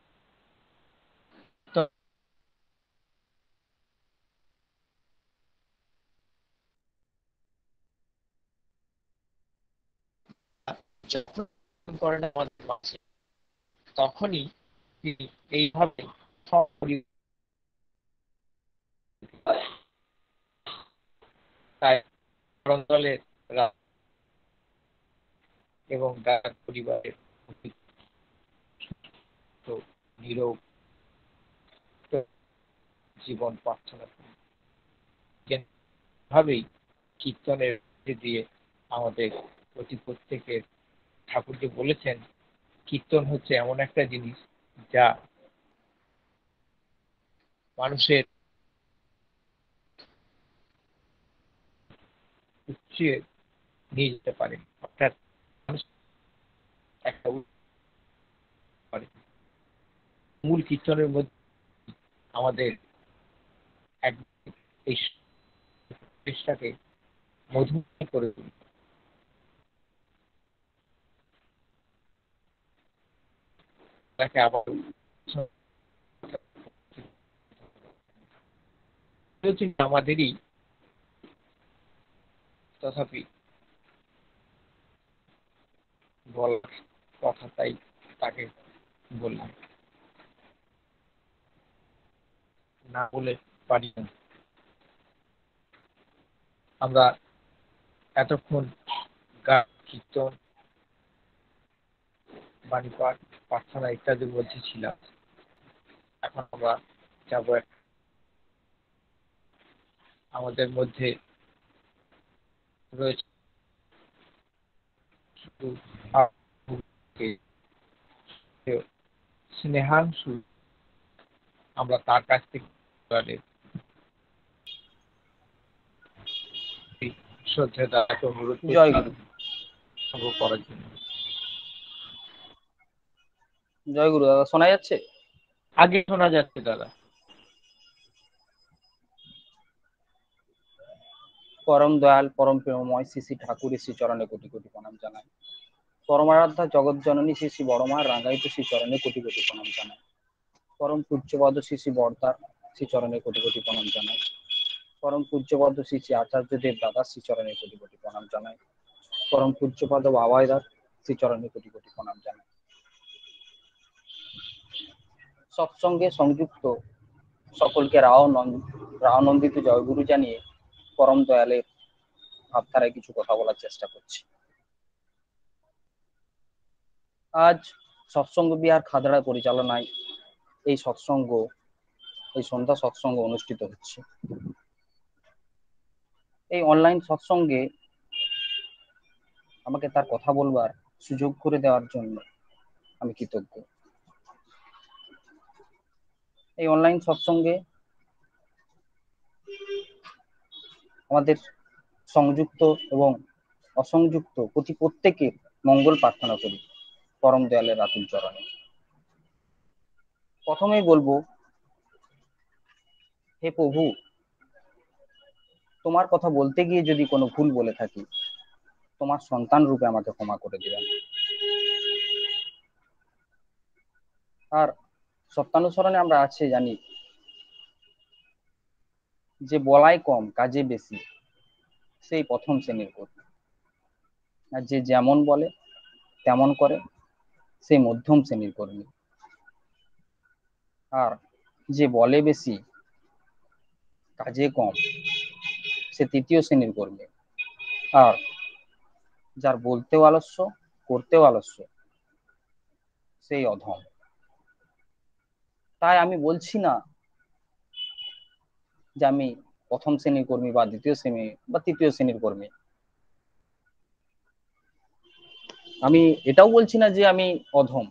করেন আমাদের মাঝে, তখনই তিনি এইভাবে তাই দলের এবং তার পরিবারের নিরোগ জীবন প্রার্থনা করি। ভাবেই কীর্তনের দিয়ে আমাদের প্রতি প্রত্যেকের ঠাকুরকে বলেছেন কীর্তন হচ্ছে এমন একটা জিনিস যা মানুষের উচ্চে নিয়ে যেতে পারে, অর্থাৎ একটা মূল কীর্তনের মধ্যে আমাদের এই চেষ্টাকে মধুময় করে তুলবে। তাকে আবার আমাদেরই, তথাপি বলার কথা তাই তাকে বললাম, না বলে পারি না। আমরা এতক্ষণ গান, কীর্তন, বাণী পাঠ, প্রার্থনা ইত্যাদির মধ্যে ছিলাম। এখন আমরা যাব আমাদের মধ্যে রয়েছে স্নেহাংশু, আমরা তার কাছ থেকে শ্রদ্ধা দাদাকে অনুরোধ করার জন্য। জয় গুরু। দাদা শোনা যাচ্ছে? আগে শোনা যাচ্ছে দাদা। পরম দয়াল পরম প্রেমময় শ্রী শ্রী ঠাকুর শ্রী চরণে কোটি কোটি প্রণাম জানাই। পরমারাধ্যা জগৎ জননী শ্রী শ্রী বড়মা রাঙ্গায়িত শ্রী চরণে কোটি কোটি প্রণাম জানাই। পরম পূজ্যপদ শ্রী শ্রী বর্তার শ্রী চরণে কোটি কোটি প্রণাম জানাই। পরম পূজ্যপদ শ্রী শ্রী আচার্যদেব দাদা শ্রী চরণে কোটি কোটি প্রণাম জানাই। পরম পূজ্যপদ বাবাইদার শ্রী চরণে কোটি কোটি প্রণাম জানাই। সৎসঙ্গে সংযুক্ত সকলকে রাওনন্দিত জয়গুরু জানিয়ে পরম দয়ালের ভাবধারায় কিছু কথা বলার চেষ্টা করছি। আজ সৎসঙ্গ বিহার খাদড়া পরিচালনায় এই সন্ধ্যা সৎসঙ্গ অনুষ্ঠিত হচ্ছে। এই অনলাইন সৎসঙ্গে আমাকে তার কথা বলবার সুযোগ করে দেওয়ার জন্য আমি কৃতজ্ঞ। এই অনলাইন সৎসঙ্গে আমাদের সংযুক্ত এবং অসংযুক্ত প্রত্যেকের মঙ্গল প্রার্থনা করি পরম দয়ালের আতুল চরণে। প্রথমেই বলবো, হে প্রভু, তোমার কথা বলতে গিয়ে যদি কোনো ভুল বলে থাকি, তোমার সন্তান রূপে আমাকে ক্ষমা করে দিবেন। আর সত্যানুসরণে আমরা আছে জানি যে বলাই কম কাজে বেশি, সেই প্রথম শ্রেণীর কর্মী। আর যে যেমন বলে তেমন করে, সেই মধ্যম শ্রেণীর কর্মী। আর যে বলে বেশি কাজে কম, সে তৃতীয় শ্রেণীর কর্মী। আর যার বলতেও আলস্য করতেও আলস্য, সেই অধম। তাই আমি বলছি না যে আমি প্রথম শ্রেণীর কর্মী বা দ্বিতীয় শ্রেণী বা তৃতীয় শ্রেণীর কর্মী। আমি এটাও বলছি না যে আমি অধম।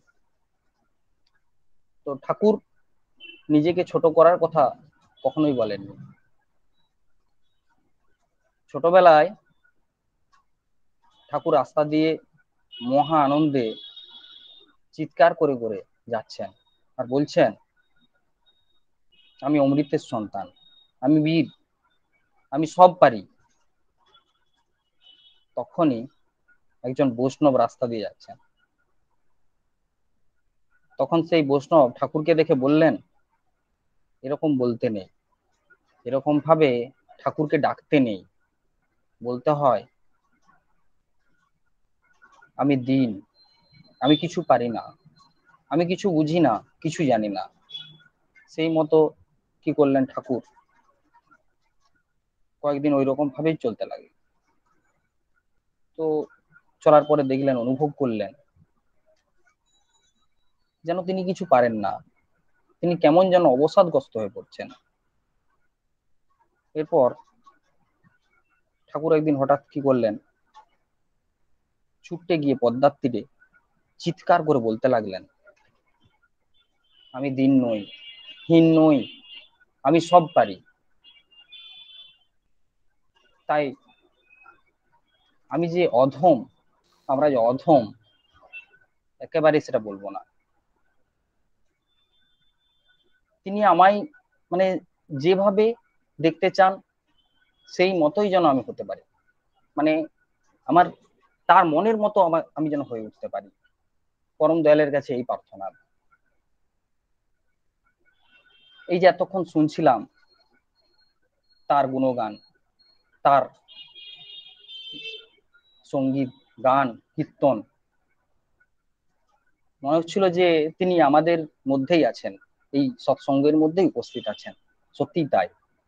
তো ঠাকুর নিজেকে ছোট করার কথা কখনোই বলেননি। ছোটবেলায় ঠাকুর রাস্তা দিয়ে মহা আনন্দে চিৎকার করে করে যাচ্ছেন, আর বলছেন, আমি অমৃতের সন্তান, আমি বীর, আমি সব পারি। তখনই একজন বৈষ্ণব রাস্তা দিয়ে যাচ্ছেন। তখন সেই বৈষ্ণব ঠাকুরকে দেখে বললেন, এরকম বলতে নেই, এরকম ভাবে ঠাকুরকে ডাকতে নেই, বলতে হয় আমি দীন, আমি কিছু পারি না, আমি কিছু বুঝি না, কিছু জানি না। সেই মতো কি করলেন ঠাকুর, কয়েকদিন ওই রকম ভাবেই চলতে লাগে। তো চলার পরে দেখলেন, অনুভব করলেন যেন তিনি কিছু পারেন না, তিনি কেমন যেন অবসাদগ্রস্ত হয়ে পড়ছেন। এরপর ঠাকুর একদিন হঠাৎ কি করলেন, ছুটতে গিয়ে পদ্মার তীরে চিৎকার করে বলতে লাগলেন, আমি দীন নই, হীন নই, আমি সব পারি। তাই আমি যে অধম, আমরা যে অধম, একেবারে সেটা বলবো না। তিনি আমায় মানে যেভাবে দেখতে চান সেই মতোই যেন আমি হতে পারি, মানে আমার তার মনের মতো আমি যেন হয়ে উঠতে পারি। পরম দয়ালের কাছে এই প্রার্থনা। এই যে এতক্ষণ শুনছিলাম তার গুণগান, তার সঙ্গীত, গান, কীর্তন, মনে হচ্ছিল যে তিনি আমাদের মধ্যেই আছেন, এই সৎসঙ্গের মধ্যেই উপস্থিত আছেন। সত্যিই তাই।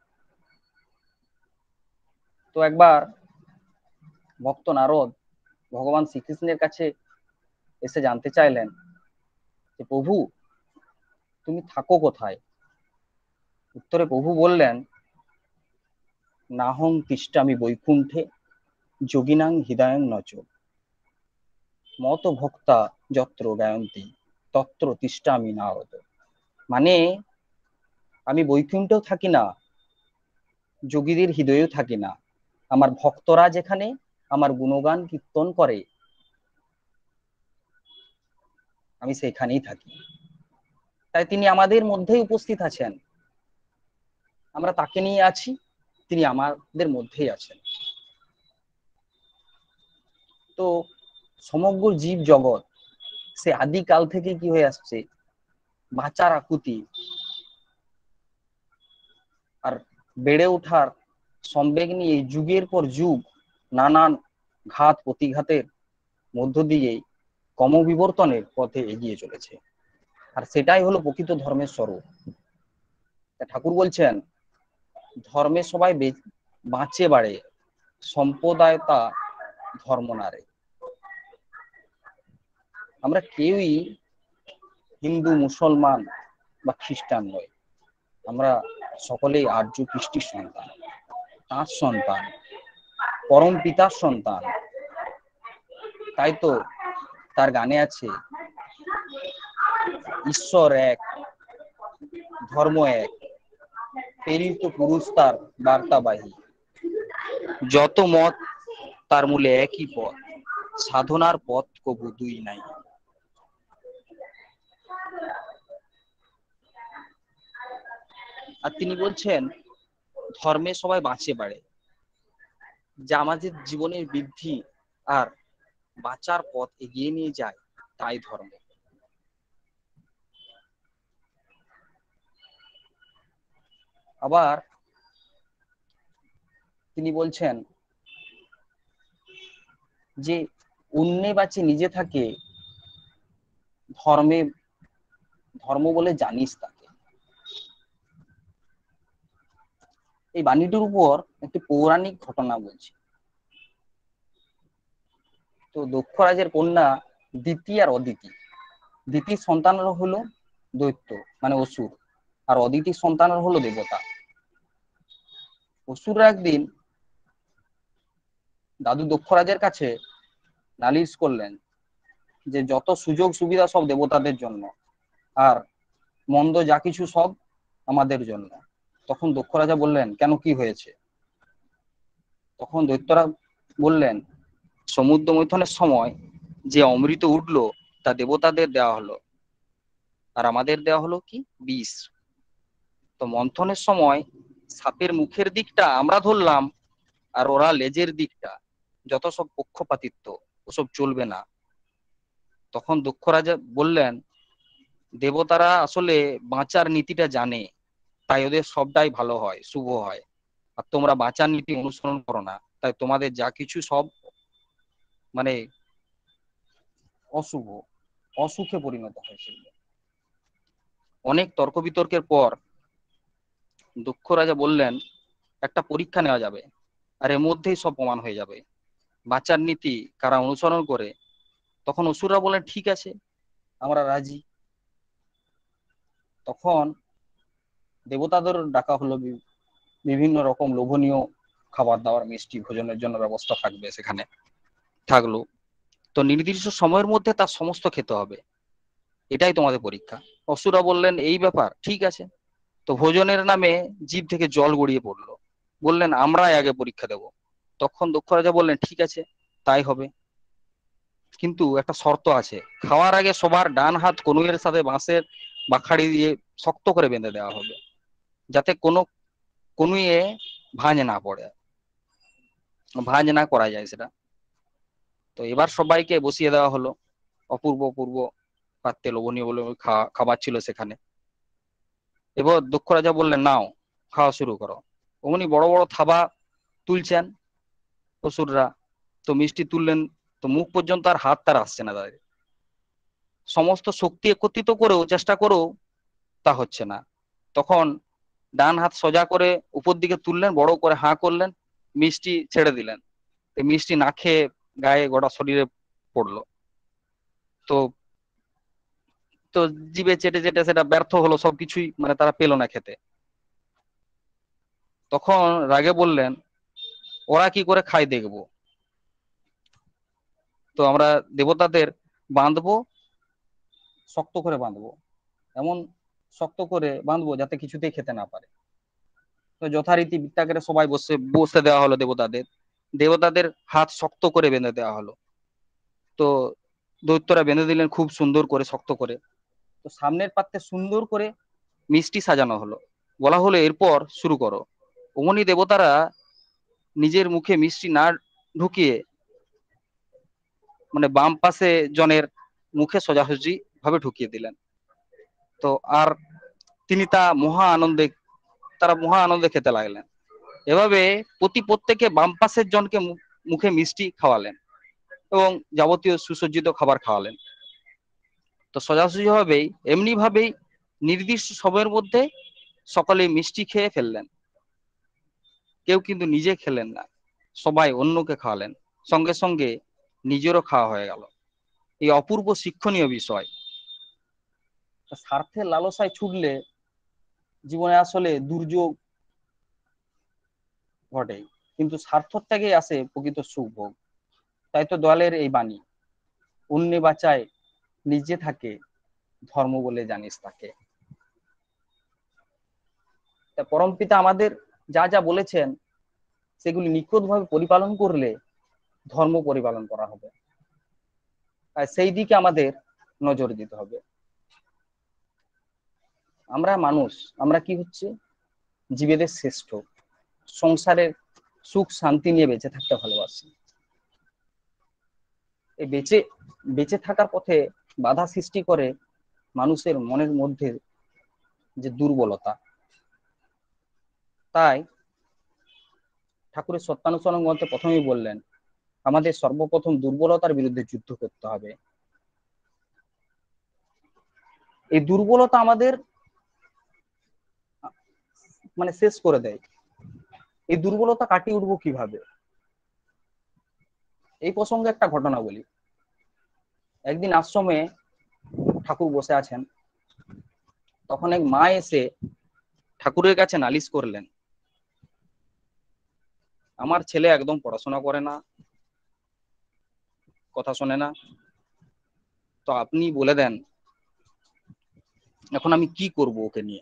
তো একবার ভক্ত নারদ ভগবান শ্রীকৃষ্ণের কাছে এসে জানতে চাইলেন যে প্রভু তুমি থাকো কোথায়? উত্তরে প্রভু বললেন, নাহং তিষ্ঠামি বৈকুণ্ঠে যোগিনাং হৃদয়ং নচ মত ভক্তা যত্র গায়ন্তী তত্র তিষ্ঠামি নারদ। মানে আমি বৈকুণ্ঠেও থাকি না, যোগীদের হৃদয়েও থাকি না, আমার ভক্তরা যেখানে আমার গুণগান কীর্তন করে আমি সেখানেই থাকি। তাই তিনি আমাদের মধ্যেই উপস্থিত আছেন, আমরা তাকে নিয়ে আছি, তিনি আমাদের মধ্যেই আছেন। তো সমগ্র জীব জগৎ সে আদিকাল থেকে কি হয়ে আসছে, বাঁচার আকুতি আর বেড়ে ওঠার সম্বেগ নিয়ে যুগের পর যুগ নানান ঘাত প্রতিঘাতের মধ্য দিয়ে ক্রমবিবর্তনের পথে এগিয়ে চলেছে। আর সেটাই হলো প্রকৃত ধর্মের স্বরূপ। ঠাকুর বলছেন, ধর্মে সবাই বাঁচে বাড়ে, সম্প্রদায়তা ধর্ম নারে। আমরা কেউই হিন্দু, মুসলমান বা খ্রিস্টান নই, আমরা সকলেই আর্য কৃষ্টির সন্তান, তার সন্তান, পরম পিতার সন্তান। তাই তো তার গানে আছে, ঈশ্বর এক, ধর্ম এক, প্রেরিত পুরুষ তার বার্তাবাহী, যত মত তার মূলে একই পথ, সাধনার পথ কবু দুই নাই। আর তিনি বলছেন, ধর্মে সবাই বাঁচে বাড়ে, যা আমাদের জীবনের বৃদ্ধি আর বাঁচার পথ এগিয়ে নিয়ে যায়, তাই ধর্ম। আবার তিনি বলছেন যে অন্যে বাঁচে নিজে থাকে, ধর্ম বলে জানিস তাকে। এই বাণীটির উপর একটি পৌরাণিক ঘটনা বলছি। তো দক্ষ রাজের কন্যা দিতি আর অদিতি, দিতির সন্তানরা হলো দৈত্য মানে অসুর, আর অদিতির সন্তানরা হলো দেবতা। অসুররা একদিন দাদু দক্ষ রাজের কাছে নালিশ করলেন যে যত সুযোগ সুবিধা সব দেবতাদের জন্য, আর মন্দ যা কিছু সব আমাদের জন্য। তখন দক্ষ রাজা বললেন, কেন কি হয়েছে? তখন দৈত্যরা বললেন, সমুদ্র মৈথনের সময় যে অমৃত উঠলো তা দেবতাদের দেওয়া হলো, আর আমাদের দেওয়া হলো কি বিষ। তো মন্থনের সময় সাপের মুখের দিকটা আমরা ধরলাম, আর ওরা লেজের দিকটা। যত সব পক্ষপাতিত্ব, ওসব চলবে না। তখন দক্ষ রাজা বললেন, দেবতারা আসলে বাঁচার নীতিটা জানে, তাই ওদের সবটাই ভালো হয়, শুভ হয়। আর তোমরা বাঁচার নীতি অনুসরণ করো না, তাই তোমাদের যা কিছু সব মানে অশুভ, অসুখে পরিণত হয়েছিল। অনেক তর্ক বিতর্কের পর দক্ষ রাজা বললেন, একটা পরীক্ষা নেওয়া যাবে, আর এর মধ্যেই সব প্রমাণ হয়ে যাবে বাঁচার নীতি কারা অনুসরণ করে। তখন অসুররা বললেন, ঠিক আছে, আমরা রাজি। তখন দেবতাদের ডাকা হলো, বিভিন্ন রকম লোভনীয় খাবার দাবার, মিষ্টি ভোজনের জন্য ব্যবস্থা থাকবে সেখানে, থাকলো। তো নির্দিষ্ট সময়ের মধ্যে তার সমস্ত খেতে হবে, এটাই তোমাদের পরীক্ষা। অসুররা বললেন, এই ব্যাপার, ঠিক আছে। তো ভোজনের নামে জিভ থেকে জল গড়িয়ে পড়লো, বললেন আমরাই আগে পরীক্ষা দেব। তখন দক্ষ রাজা বললেন, ঠিক আছে, তাই হবে, কিন্তু একটা শর্ত আছে। খাওয়ার আগে সবার ডান হাত কনুইয়ের সাথে বাঁশের বাখাড়ি দিয়ে শক্ত করে বেঁধে দেওয়া হবে, যাতে কোনো কনুইয়ে ভাঁজ না পড়ে, ভাঁজ না করা যায় সেটা। তো এবার সবাইকে বসিয়ে দেওয়া হলো। অপূর্ব অপূর্ব পাত্রে লোভনীয় বলে খাবার ছিল সেখানে। এবার দক্ষ রাজা বললেন, নাও খাওয়া শুরু করো। অমনি বড় বড় থাবা তুলছেন অসুররা। তো মিষ্টি তুললেন, তো মুখ পর্যন্ত আর হাত তার আসছে না তাদের। সমস্ত শক্তি একত্রিত করেও চেষ্টা করেও তা হচ্ছে না। তখন ডান হাত সোজা করে উপর দিকে তুললেন, বড় করে হাঁ করলেন, মিষ্টি ছেড়ে দিলেন। মিষ্টি না খেয়ে গায়ে গোটা শরীরে পড়লো। তো তো জিভে চেটে চেটে সেটা ব্যর্থ হলো, সবকিছুই মানে তারা পেল না খেতে। তখন রাগে বললেন, ওরা কি করে খায় দেখবো। তো আমরা দেবতাদের বাঁধবো, শক্ত করে বাঁধবো, এমন শক্ত করে বাঁধবো যাতে কিছুতেই খেতে না পারে। তো যথারীতি বৃত্তাকারে সবাই বসে দেওয়া হলো দেবতাদের। দেবতাদের হাত শক্ত করে বেঁধে দেওয়া হলো। তো দৈত্যরা বেঁধে দিলেন খুব সুন্দর করে, শক্ত করে। তো সামনের পাত্রে সুন্দর করে মিষ্টি সাজানো হলো, বলা হলো এরপর শুরু করো। অমনি দেবতারা নিজের মুখে মিষ্টি না ঢুকিয়ে মানে বাম পাশে জনের মুখে সোজাসুজি ভাবে ঢুকিয়ে দিলেন। তো আর তিনি তারা মহা আনন্দে খেতে লাগলেন। এভাবে প্রত্যেকে বাম পাশের জনকে মুখে মিষ্টি খাওয়ালেন এবং যাবতীয় সুসজ্জিত খাবার খাওয়ালেন। তো সোজাসুজি ভাবেই এমনি ভাবেই নির্দিষ্ট সময়ের মধ্যে সকলে মিষ্টি খেয়ে ফেললেন। কেউ কিন্তু নিজে খেলেন না, সবাই অন্যকে খাওয়ালেন, সঙ্গে সঙ্গে নিজেরও খাওয়া হয়ে গেল। এই অপূর্ব শিক্ষণীয় বিষয়। স্বার্থের লালসায় ছুটলে জীবনে আসলে দুর্যোগ ঘটে, কিন্তু স্বার্থর থেকেই আসে প্রকৃত সুখ ভোগ। তাই তো দয়ালের এই বাণী, অন্যে বাঁচায় নিজে থাকে, ধর্ম বলে জানিস তাকে। পরমপিতা আমাদের যা যা বলেছেন সেগুলি নিখুঁতভাবে পরিপালন করলে ধর্ম পরিপালন করা হবে, আর সেই দিকে আমাদের নজর দিতে হবে। আমরা মানুষ, আমরা কি হচ্ছে জীবেদের শ্রেষ্ঠ, সংসারের সুখ শান্তি নিয়ে বেঁচে থাকতে ভালোবাসি। এই বেঁচে থাকার পথে বাধা সৃষ্টি করে মানুষের মনের মধ্যে যে দুর্বলতা। তাই ঠাকুরের সত্যানুসরণ গ্রন্থে প্রথমেই বললেন, আমাদের সর্বপ্রথম দুর্বলতার বিরুদ্ধে যুদ্ধ করতে হবে। এই দুর্বলতা আমাদের মানে শেষ করে দেয়। এই দুর্বলতা কাটিয়ে উঠবো কিভাবে? এই প্রসঙ্গে একটা ঘটনা বলি। একদিন আশ্রমে ঠাকুর বসে আছেন, তখন এক মা এসে ঠাকুরের কাছে নালিশ করলেন, আমার ছেলে একদম পড়াশোনা করে না, কথা শোনে না, তো আপনি বলে দেন এখন আমি কি করব ওকে নিয়ে।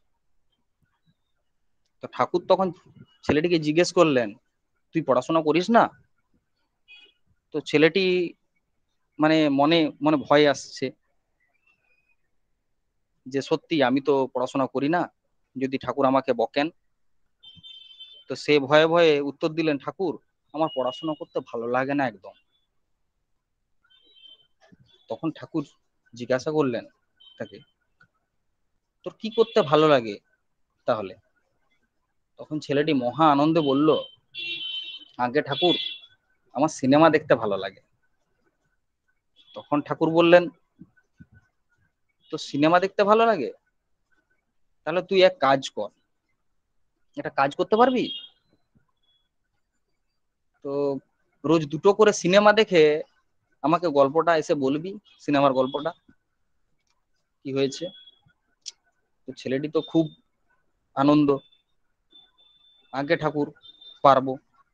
তো ঠাকুর তখন ছেলেটিকে জিজ্ঞেস করলেন, তুই পড়াশোনা করিস না? তো ছেলেটি মানে মনে মনে ভয় আসছে, যে সত্যি আমি তো পড়াশোনা করি না, যদি ঠাকুর আমাকে বকেন। তো সে ভয়ে ভয়ে উত্তর দিলেন, ঠাকুর আমার পড়াশোনা করতে ভালো লাগে না একদম। তখন ঠাকুর জিজ্ঞাসা করলেন তাকে, তোর কি করতে ভালো লাগে তাহলে? তখন ছেলেটি মহা আনন্দে বলল, আগে ঠাকুর আমার সিনেমা দেখতে ভালো লাগে। তখন ঠাকুর বললেন, তো সিনেমা দেখতে ভালো লাগে, তাহলে তুই এক কাজ কর, একটা কাজ করতে পারবি? তো রোজ দুটো করে সিনেমা দেখে আমাকে গল্পটা এসে বলবি, সিনেমার গল্পটা কি হয়েছে। তো ছেলেটি তো খুব আনন্দ, আগে ঠাকুর পারবো।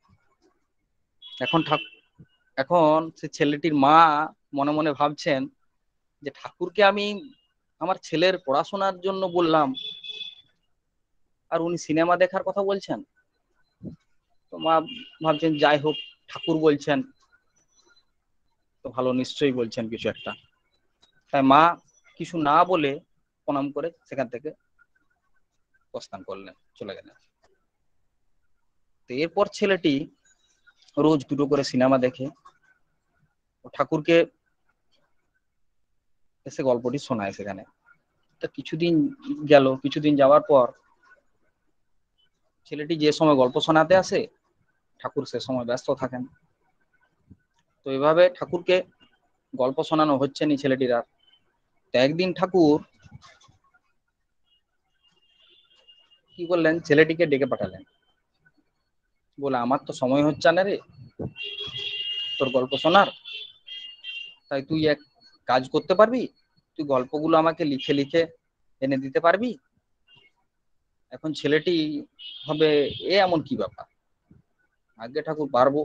এখন সে ছেলেটির মা মনে মনে ভাবছেন যে ঠাকুরকে আমি আমার ছেলের পড়াশোনার জন্য বললাম, আর উনি সিনেমা দেখার কথা বলছেন। তো মা ভাবছেন যাই হোক, ঠাকুর বলছেন তো ভালো, নিশ্চয়ই বলছেন কিছু একটা। তাই মা কিছু না বলে প্রণাম করে সেখান থেকে প্রস্থান করলেন, চলে গেলেন। তো এরপর ছেলেটি রোজ দুটো করে সিনেমা দেখে ঠাকুরকে এসে গল্পটি শোনায় সেখানে। তো কিছুদিন গেল, কিছুদিন যাওয়ার পর ছেলেটি যে সময় গল্প শোনাতে আসে ঠাকুর সে সময় ব্যস্ত থাকেন। তো এভাবে ঠাকুরকে গল্প শোনানো হচ্ছে নি ছেলেটির আর। তো একদিন ঠাকুর কি করলেন, ছেলেটিকে ডেকে পাঠালেন, বলে আমার তো সময় হচ্ছে না রে তোর গল্প শোনার, তাই তুই এক কাজ করতে পারবি, তুই গল্পগুলো আমাকে লিখে লিখে এনে দিতে পারবি? এখন ছেলেটি হবে এ এমন কি ব্যাপার, আগে ঠাকুর পারবো।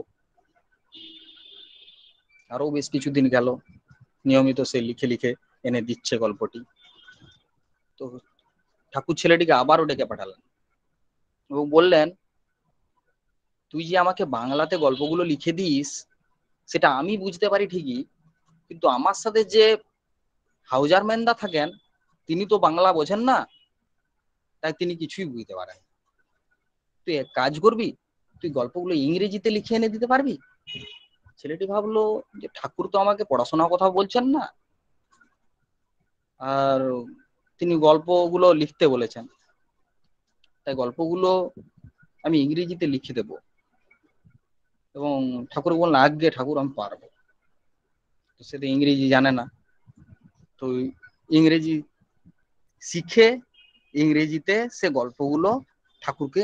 আরো বেশ কিছুদিন গেল, নিয়মিত সে লিখে লিখে এনে দিচ্ছে গল্পটি। তো ঠাকুর ছেলেটিকে আবারও ডেকে পাঠালেন এবং বললেন, তুই যে আমাকে বাংলাতে গল্পগুলো লিখে দিস সেটা আমি বুঝতে পারি ঠিকই, কিন্তু আমার সাথে যে হাউজার ম্যানদা থাকেন তিনি তো বাংলা বোঝেন না, তাই তিনি কিছুই বুঝতে পারেন। তুই এক কাজ করবি, তুই গল্পগুলো ইংরেজিতে লিখে এনে দিতে পারবি? ছেলেটি ভাবলো যে ঠাকুর তো আমাকে পড়াশোনার কথা বলছেন না, আর তিনি গল্পগুলো লিখতে বলেছেন, তাই গল্পগুলো আমি ইংরেজিতে লিখে দেব। এবং ঠাকুর বললেন, আজ্ঞে ঠাকুর আমি পারবো। তো সে তো ইংরেজি জানে না, তো ইংরেজি শিখে ইংরেজিতে সে গল্পগুলো ঠাকুরকে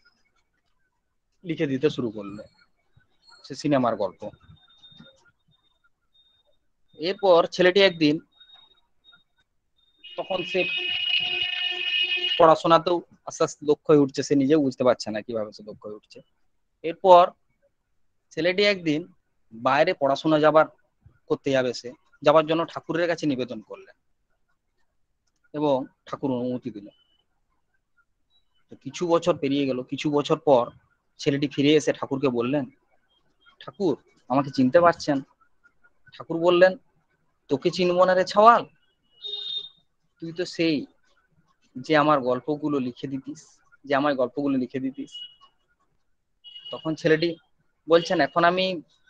লিখে দিতে শুরু করলো, সে সিনেমার গল্প। এরপর ছেলেটি একদিন, তখন সে পড়াশোনাতেও আস্তে আস্তে দক্ষ হয়ে উঠছে, সে নিজেও বুঝতে পারছে না কিভাবে সে দক্ষ হয়ে উঠছে। এরপর ছেলেটি একদিন বাইরে পড়াশোনা করতে যাবে, সে যাবার জন্য ঠাকুরের কাছে নিবেদন করলেন এবং ঠাকুর অনুমতি দিলেন। তো কিছু বছর পেরিয়ে গেল, কিছু বছর পর ছেলেটি ফিরে এসে ঠাকুরকে বললেন, ঠাকুর আমাকে চিনতে পারছেন? ঠাকুর বললেন, তোকে চিনব না রে ছাওয়াল, তুই তো সেই যে আমার গল্পগুলো লিখে দিতিস। তখন ছেলেটি বলছেন, এখন আমি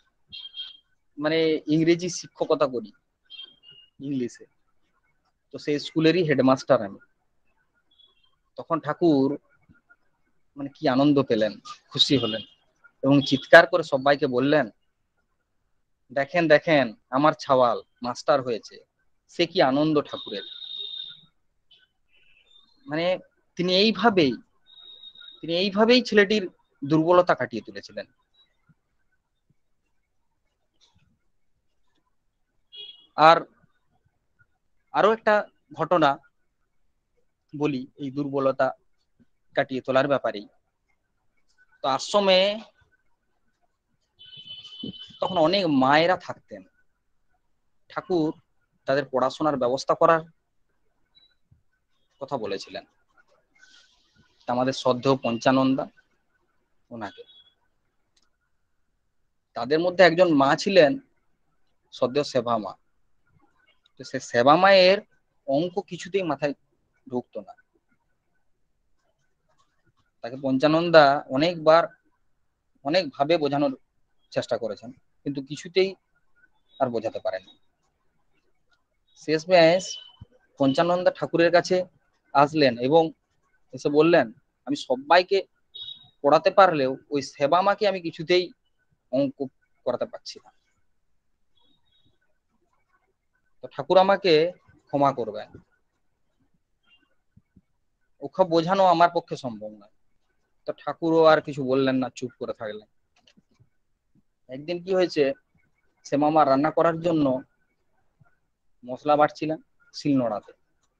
ইংরেজি শিক্ষকতা করি, ইংলিশে, তো সেই স্কুলেরই হেডমাস্টার আমি। তখন ঠাকুর কি আনন্দ পেলেন, খুশি হলেন এবং চিৎকার করে সবাইকে বললেন, দেখেন দেখেন আমার ছাওয়াল মাস্টার হয়েছে, সে কি আনন্দ ঠাকুরের। তিনি এইভাবেই ছেলেটির দুর্বলতা কাটিয়ে তুলেছিলেন। আর আরো একটা ঘটনা বলি এই দুর্বলতা কাটিয়ে তোলার ব্যাপারেই। তো আশ্রমে তখন অনেক মায়েরা থাকতেন, ঠাকুর তাদের পড়াশোনার ব্যবস্থা করার কথা বলেছিলেন। আমাদের শ্রদ্ধেয় পঞ্চানন্দা ওনাকে, তাদের মধ্যে একজন মা ছিলেন শ্রদ্ধেয় সেবা মা। তো সে সেবা মায়ের অঙ্ক কিছুতেই মাথায় ঢুকতো না। তাকে পঞ্চানন্দা অনেকবার অনেকভাবে বোঝানোর চেষ্টা করেছেন, কিন্তু কিছুতেই আর বোঝাতে পারেনি। শেষমেশ পঞ্চানন্দা ঠাকুরের কাছে আসলেন এবং এসে বললেন, আমি সবাইকে পড়াতে পারলেও ওই সেবা মাকে আমি কিছুতেই অঙ্ক করাতে পারছি না। তো ঠাকুর আমাকে ক্ষমা করবেন, ওকে বোঝানো আমার পক্ষে সম্ভব নয়। তো ঠাকুরও আর কিছু বললেন না, চুপ করে থাকলেন। একদিন কি হয়েছে, সে মামা রান্না করার জন্য মশলা বাটছিলেন শিলনোড়াতে।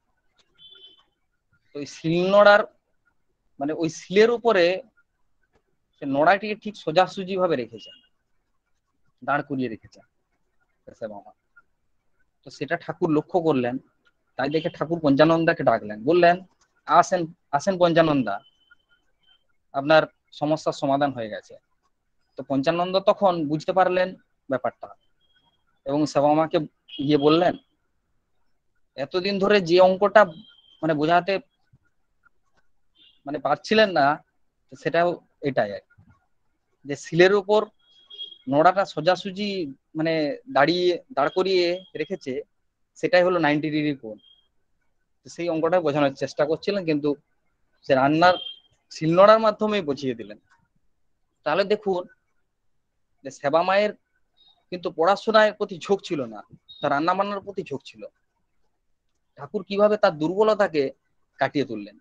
ওই শিলনোড়ার মানে ওই শিলের উপরে সে নোড়াটিকে ঠিক সোজাসুজি ভাবে রেখেছেন, দাঁড় করিয়ে রেখেছেন সে মামা। তো সেটা ঠাকুর লক্ষ্য করলেন, তাই দেখে ঠাকুর পঞ্চানন্দাকে ডাকলেন, বললেন, আসেন আসেন পঞ্চানন্দা, আপনার সমস্যার সমাধান হয়ে গেছে। তো পঞ্চানন্দ তখন বুঝতে পারলেন ব্যাপারটা এবং সেবামাকে গিয়ে বললেন, এতদিন ধরে যে অঙ্কটা মানে বোঝাতে মানে পারছিলেন না, সেটাও এটাই আর কি, যে শিলের উপর নোড়াটা সোজাসুজি মানে দাঁড় করিয়ে রেখেছে, সেটাই হলো 90 ডিগ্রি কোণ। সেই অঙ্কটা বোঝানোর চেষ্টা করছিলেন, কিন্তু সে রান্নার শিলনোড়ার মাধ্যমেই বুঝিয়ে দিলেন। তাহলে দেখুন যে সেবা মায়ের কিন্তু পড়াশোনার প্রতি ঝোঁক ছিল না, তার রান্না বান্নার প্রতি ঝোঁক ছিল। ঠাকুর কিভাবে তার দুর্বলতাকে কাটিয়ে তুললেন।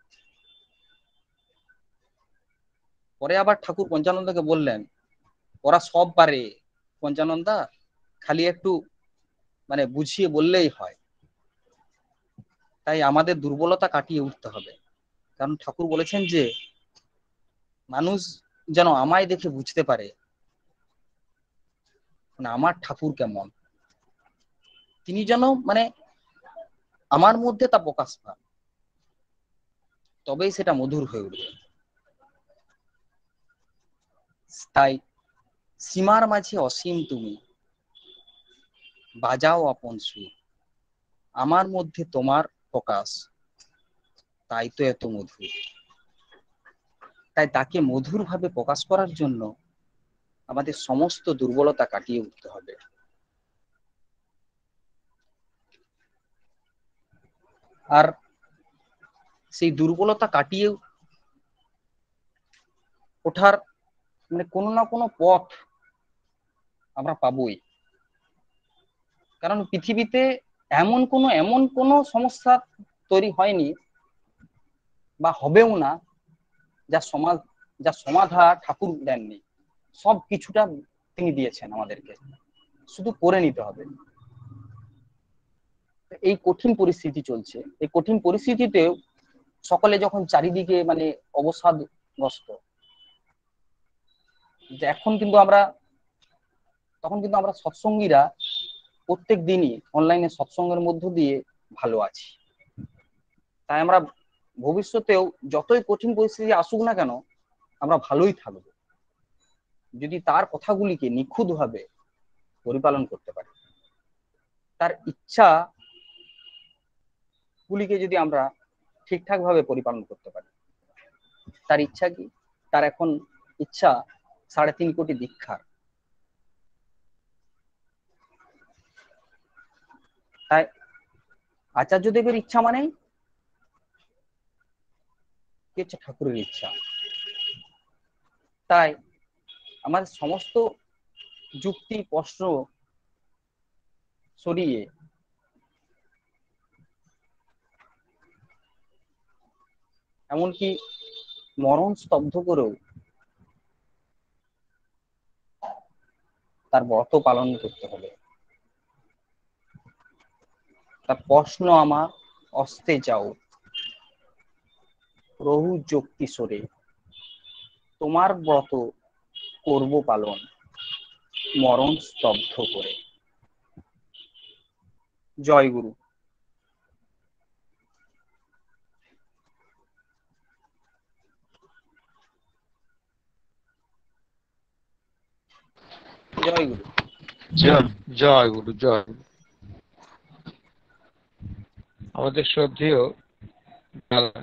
পরে আবার ঠাকুর পঞ্চানন্দকে বললেন, ওরা সব পারে পঞ্চানন্দা, খালি একটু মানে বুঝিয়ে বললেই হয়। তাই আমাদের দুর্বলতা কাটিয়ে উঠতে হবে। কারণ ঠাকুর বলেছেন যে মানুষ যেন আমায় দেখে বুঝতে পারে মানে আমার ঠাকুর কেমন, তিনি যেন মানে আমার মধ্যে তা প্রকাশ পান, তবেই সেটা মধুর হয়ে উঠবে। তাই সীমার মাঝে অসীম তুমি, বাজাও আপন সুর, আমার মধ্যে তোমার প্রকাশ, তাই তো এত মধুর। তাই তাকে মধুর ভাবে প্রকাশ করার জন্য আমাদের সমস্ত দুর্বলতা কাটিয়ে উঠতে হবে। আর সেই দুর্বলতা কাটিয়ে ওঠার মানে কোনো না কোনো পথ আমরা পাবোই। কারণ পৃথিবীতে এমন কোনো সমস্যা তৈরি হয়নি বা হবেও না যা সমাধান ঠাকুর দেননি। সব কিছুটা তিনি দিয়েছেন আমাদেরকে, শুধু করে নিতে হবে। এই কঠিন পরিস্থিতি চলছে, এই কঠিন পরিস্থিতিতেও সকলে যখন চারিদিকে মানে অবসাদগ্রস্ত, যে তখন কিন্তু আমরা সৎসঙ্গীরা প্রত্যেক দিনই অনলাইনে সৎসঙ্গের মধ্য দিয়ে ভালো আছি। তাই আমরা ভবিষ্যতেও যতই কঠিন পরিস্থিতি আসুক না কেন, আমরা ভালোই থাকবো যদি তার কথাগুলিকে নিখুঁতভাবে পরিপালন করতে পারি। তার ইচ্ছা গুলিকে যদি আমরা ঠিকঠাক ভাবে পরিপালন করতে পারি। তার ইচ্ছা কি? তার এখন ইচ্ছা 3.5 কোটি দীক্ষার। তাই আচার্যদেবের ইচ্ছা মানে কি হচ্ছে ঠাকুরের ইচ্ছা। তাই আমাদের সমস্ত যুক্তি প্রশ্ন সরিয়ে এমনকি মরণ স্তব্ধ করেও তার ব্রত পালন করতে হবে। তার প্রশ্ন আমার অস্তে যাও প্রভু যোগ কিশোরে, তোমার ব্রত করব পালন মরণ স্তব্ধ করে। জয় গুরু। জয় গুরু। জয় গুরু, জয় গুরু। আমাদের শ্রদ্ধেয় দাদা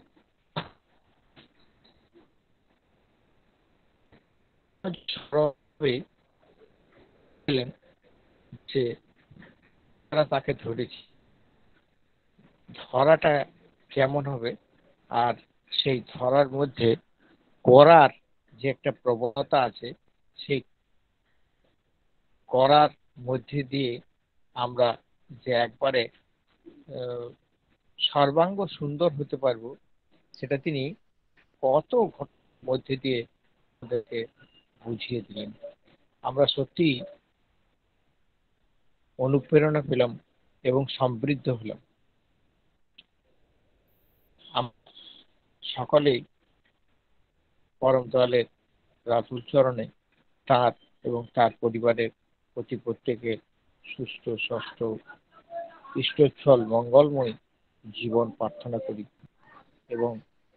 যে তারা তাকে ধরেছি, ধরাটা কেমন হবে আর সেই ধরার মধ্যে করার যে একটা প্রবণতা আছে, সেই করার মধ্যে দিয়ে আমরা যে একবারে সর্বাঙ্গ সুন্দর হতে পারবো, সেটা তিনি কত মধ্যে দিয়ে আমাদেরকে বুঝিয়ে দিলেন। আমরা সত্যি অনুপ্রেরণা পেলাম এবং সমৃদ্ধ হলাম। সকলেই পরম দয়ালের রাতুল চরণে তার এবং তার পরিবারের প্রতি প্রত্যেকের সুস্থ ষষ্ঠ ইষ্টচ্ছল মঙ্গলময় জীবন প্রার্থনা করি এবং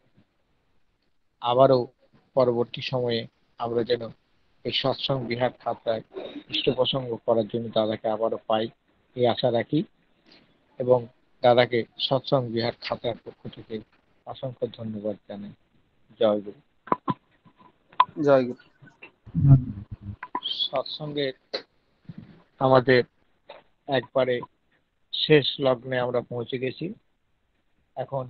আবারও পরবর্তী সময়ে আমরা যেন এই সৎসঙ্গ বিহার খাতায় ইষ্ট প্রসঙ্গ করার জন্য দাদাকে আবারও পাই, এই আশা রাখি এবং দাদাকে সৎসঙ্গ বিহার খাতার পক্ষ থেকে অসংখ্য ধন্যবাদ জানাই। জয় গুরু। জয় গুরু। সৎসঙ্গের আমাদের একবারে শেষ লগ্নে আমরা পৌঁছে গেছি। এখন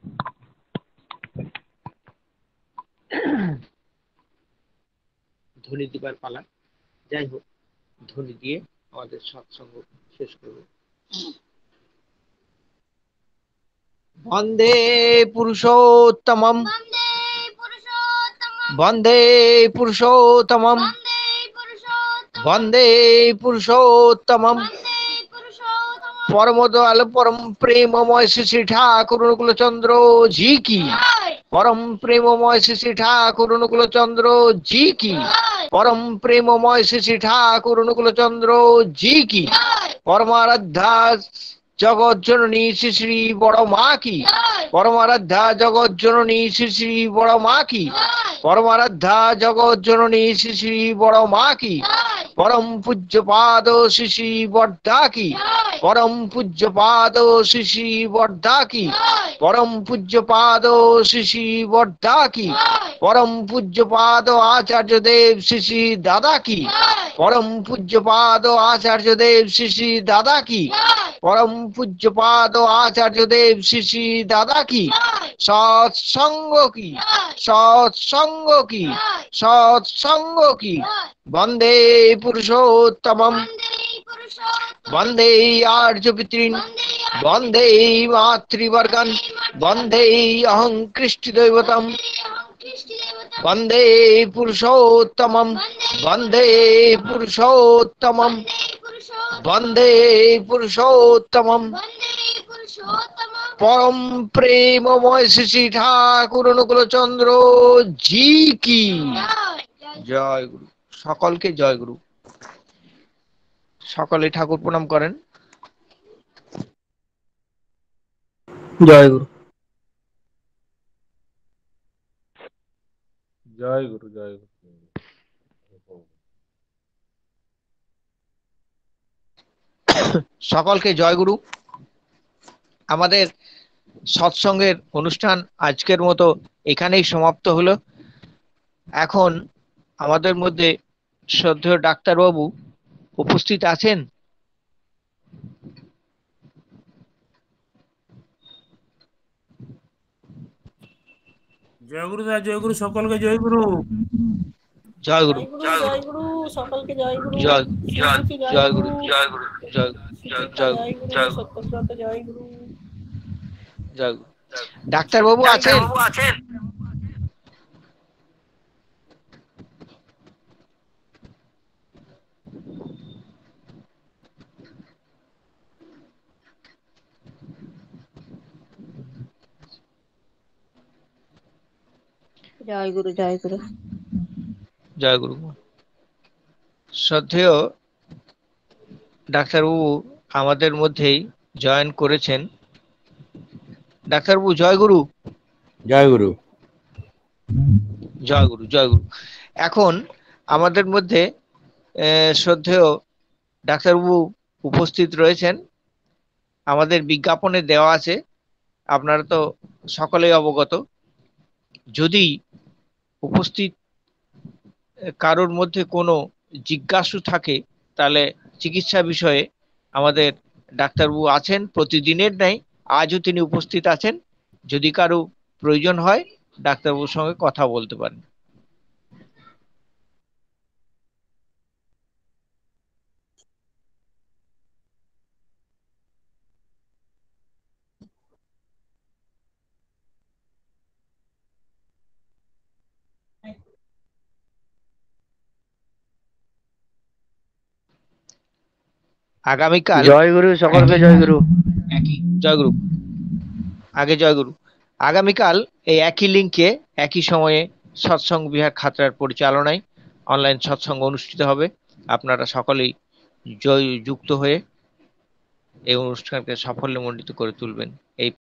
ধ্বনি দিবার পালা। যাই হোক, ধ্বনি দিয়ে আমাদের সৎসঙ্গ শেষ করব। বন্দে পুরুষোত্তমম, বন্দে পুরুষোত্তমম, বন্দে পুরুষোত্তমম। পরম দয়াল পরম প্রেমময় শ্রী শ্রী ঠাকুর অনুকূল চন্দ্র জি কি, পরম প্রেমময় শ্রী শ্রী ঠাকুর অনুকূল চন্দ্র জি কি, পরম প্রেমময় শ্রী শ্রী ঠাকুর অনুকূল চন্দ্র জি কি, পরমারাধ্যা জগৎ জননী শ্রী শ্রী বড় মা কি, পরমারাধ্যা জগৎ জননী শ্রী শ্রী বড় মা কি, পরমারাধ্যা জগৎ জননী শ্রী শ্রী বড় মা কি, পরম পূজ্য পাদ শ্রী শ্রী বর্ধা কি, পরম পূজ্য পাদ শ্রী শ্রী বর্ধা কি, পরম পূজ্য পাদ শ্রী শ্রী বর্ধা কি, পরম পূজ্য পাদ আচার্য দেব শ্রী শ্রী দাদা কি, পরম পূজ্য পাদ আচার্য দেব শ্রী শ্রী দাদা কি, পরম পূজ্য পাদ আচার্য দেব শ্রী শ্রী দাদা কি, সৎসঙ্গ কি, সৎসঙ্গ কি, সৎসঙ্গ কি। বন্দে পুরুষোত্তমম, বন্দে আর্য পিতৃন, বন্দে মাতৃবর্গান, বন্দে অহং কৃষ্টি দৈবতম, বন্দে পুরুষোত্তমম, বন্দে পুরুষোত্তমম, বন্দে পুরুষোত্তমম। পরম প্রেমময় শ্রী শ্রী ঠাকুর অনুকূল চন্দ্র জি কি। জয় গুরু। সকলকে জয় গুরু। সকলে ঠাকুর প্রণাম করেন। জয় গুরু। জয় গুরু। জয় গুরু। সকলকে জয় গুরু। আমাদের সৎসঙ্গের অনুষ্ঠান আজকের মতো এখানেই সমাপ্ত হলো। এখন আমাদের মধ্যে শ্রদ্ধেয় ডাক্তারবাবু উপস্থিত আছেন। জয় গুরু, জয় গুরু, সকলকে জয় গুরু। জয় গুরু। জয় গুরু, সকলকে জয় গুরু। জয় জয় গুরু। জয় গুরু। জয় জয় সত্যব্রত জয় গুরু। জয় গুরু। ডাক্তারবাবু আছেন? জয় গুরু, জয় গুরু। জয় গুরু। শ্রদ্ধেয় ডাক্তারবাবু আমাদের মধ্যেই জয়েন করেছেন। ডাক্তারবাবু জয় গুরু। জয় গুরু। জয় গুরু। জয় গুরু। এখন আমাদের মধ্যে শ্রদ্ধেয় ডাক্তারবাবু উপস্থিত রয়েছেন। আমাদের বিজ্ঞাপনে দেওয়া আছে আপনারা তো সকলেই অবগত। যদি উপস্থিত কারোর মধ্যে কোনো জিজ্ঞাসু থাকে তাহলে চিকিৎসা বিষয়ে আমাদের ডাক্তারবাবু আছেন প্রতিদিনের ন্যায়, আজও তিনি উপস্থিত আছেন। যদি কারো প্রয়োজন হয় ডাক্তারবাবুর সঙ্গে কথা বলতে পারেন। আগামীকাল জয়গুরু, সকলকে জয়গুরু। জয়গুরু। আগে জয়গুরু। আগামীকাল এই একই লিঙ্কে একই সময়ে সৎসঙ্গ বিহার খাতড়ার পরিচালনায় অনলাইন সৎসঙ্গ অনুষ্ঠিত হবে। আপনারা সকলেই যুক্ত হয়ে এই অনুষ্ঠানকে সাফল্যমণ্ডিত করে তুলবেন এই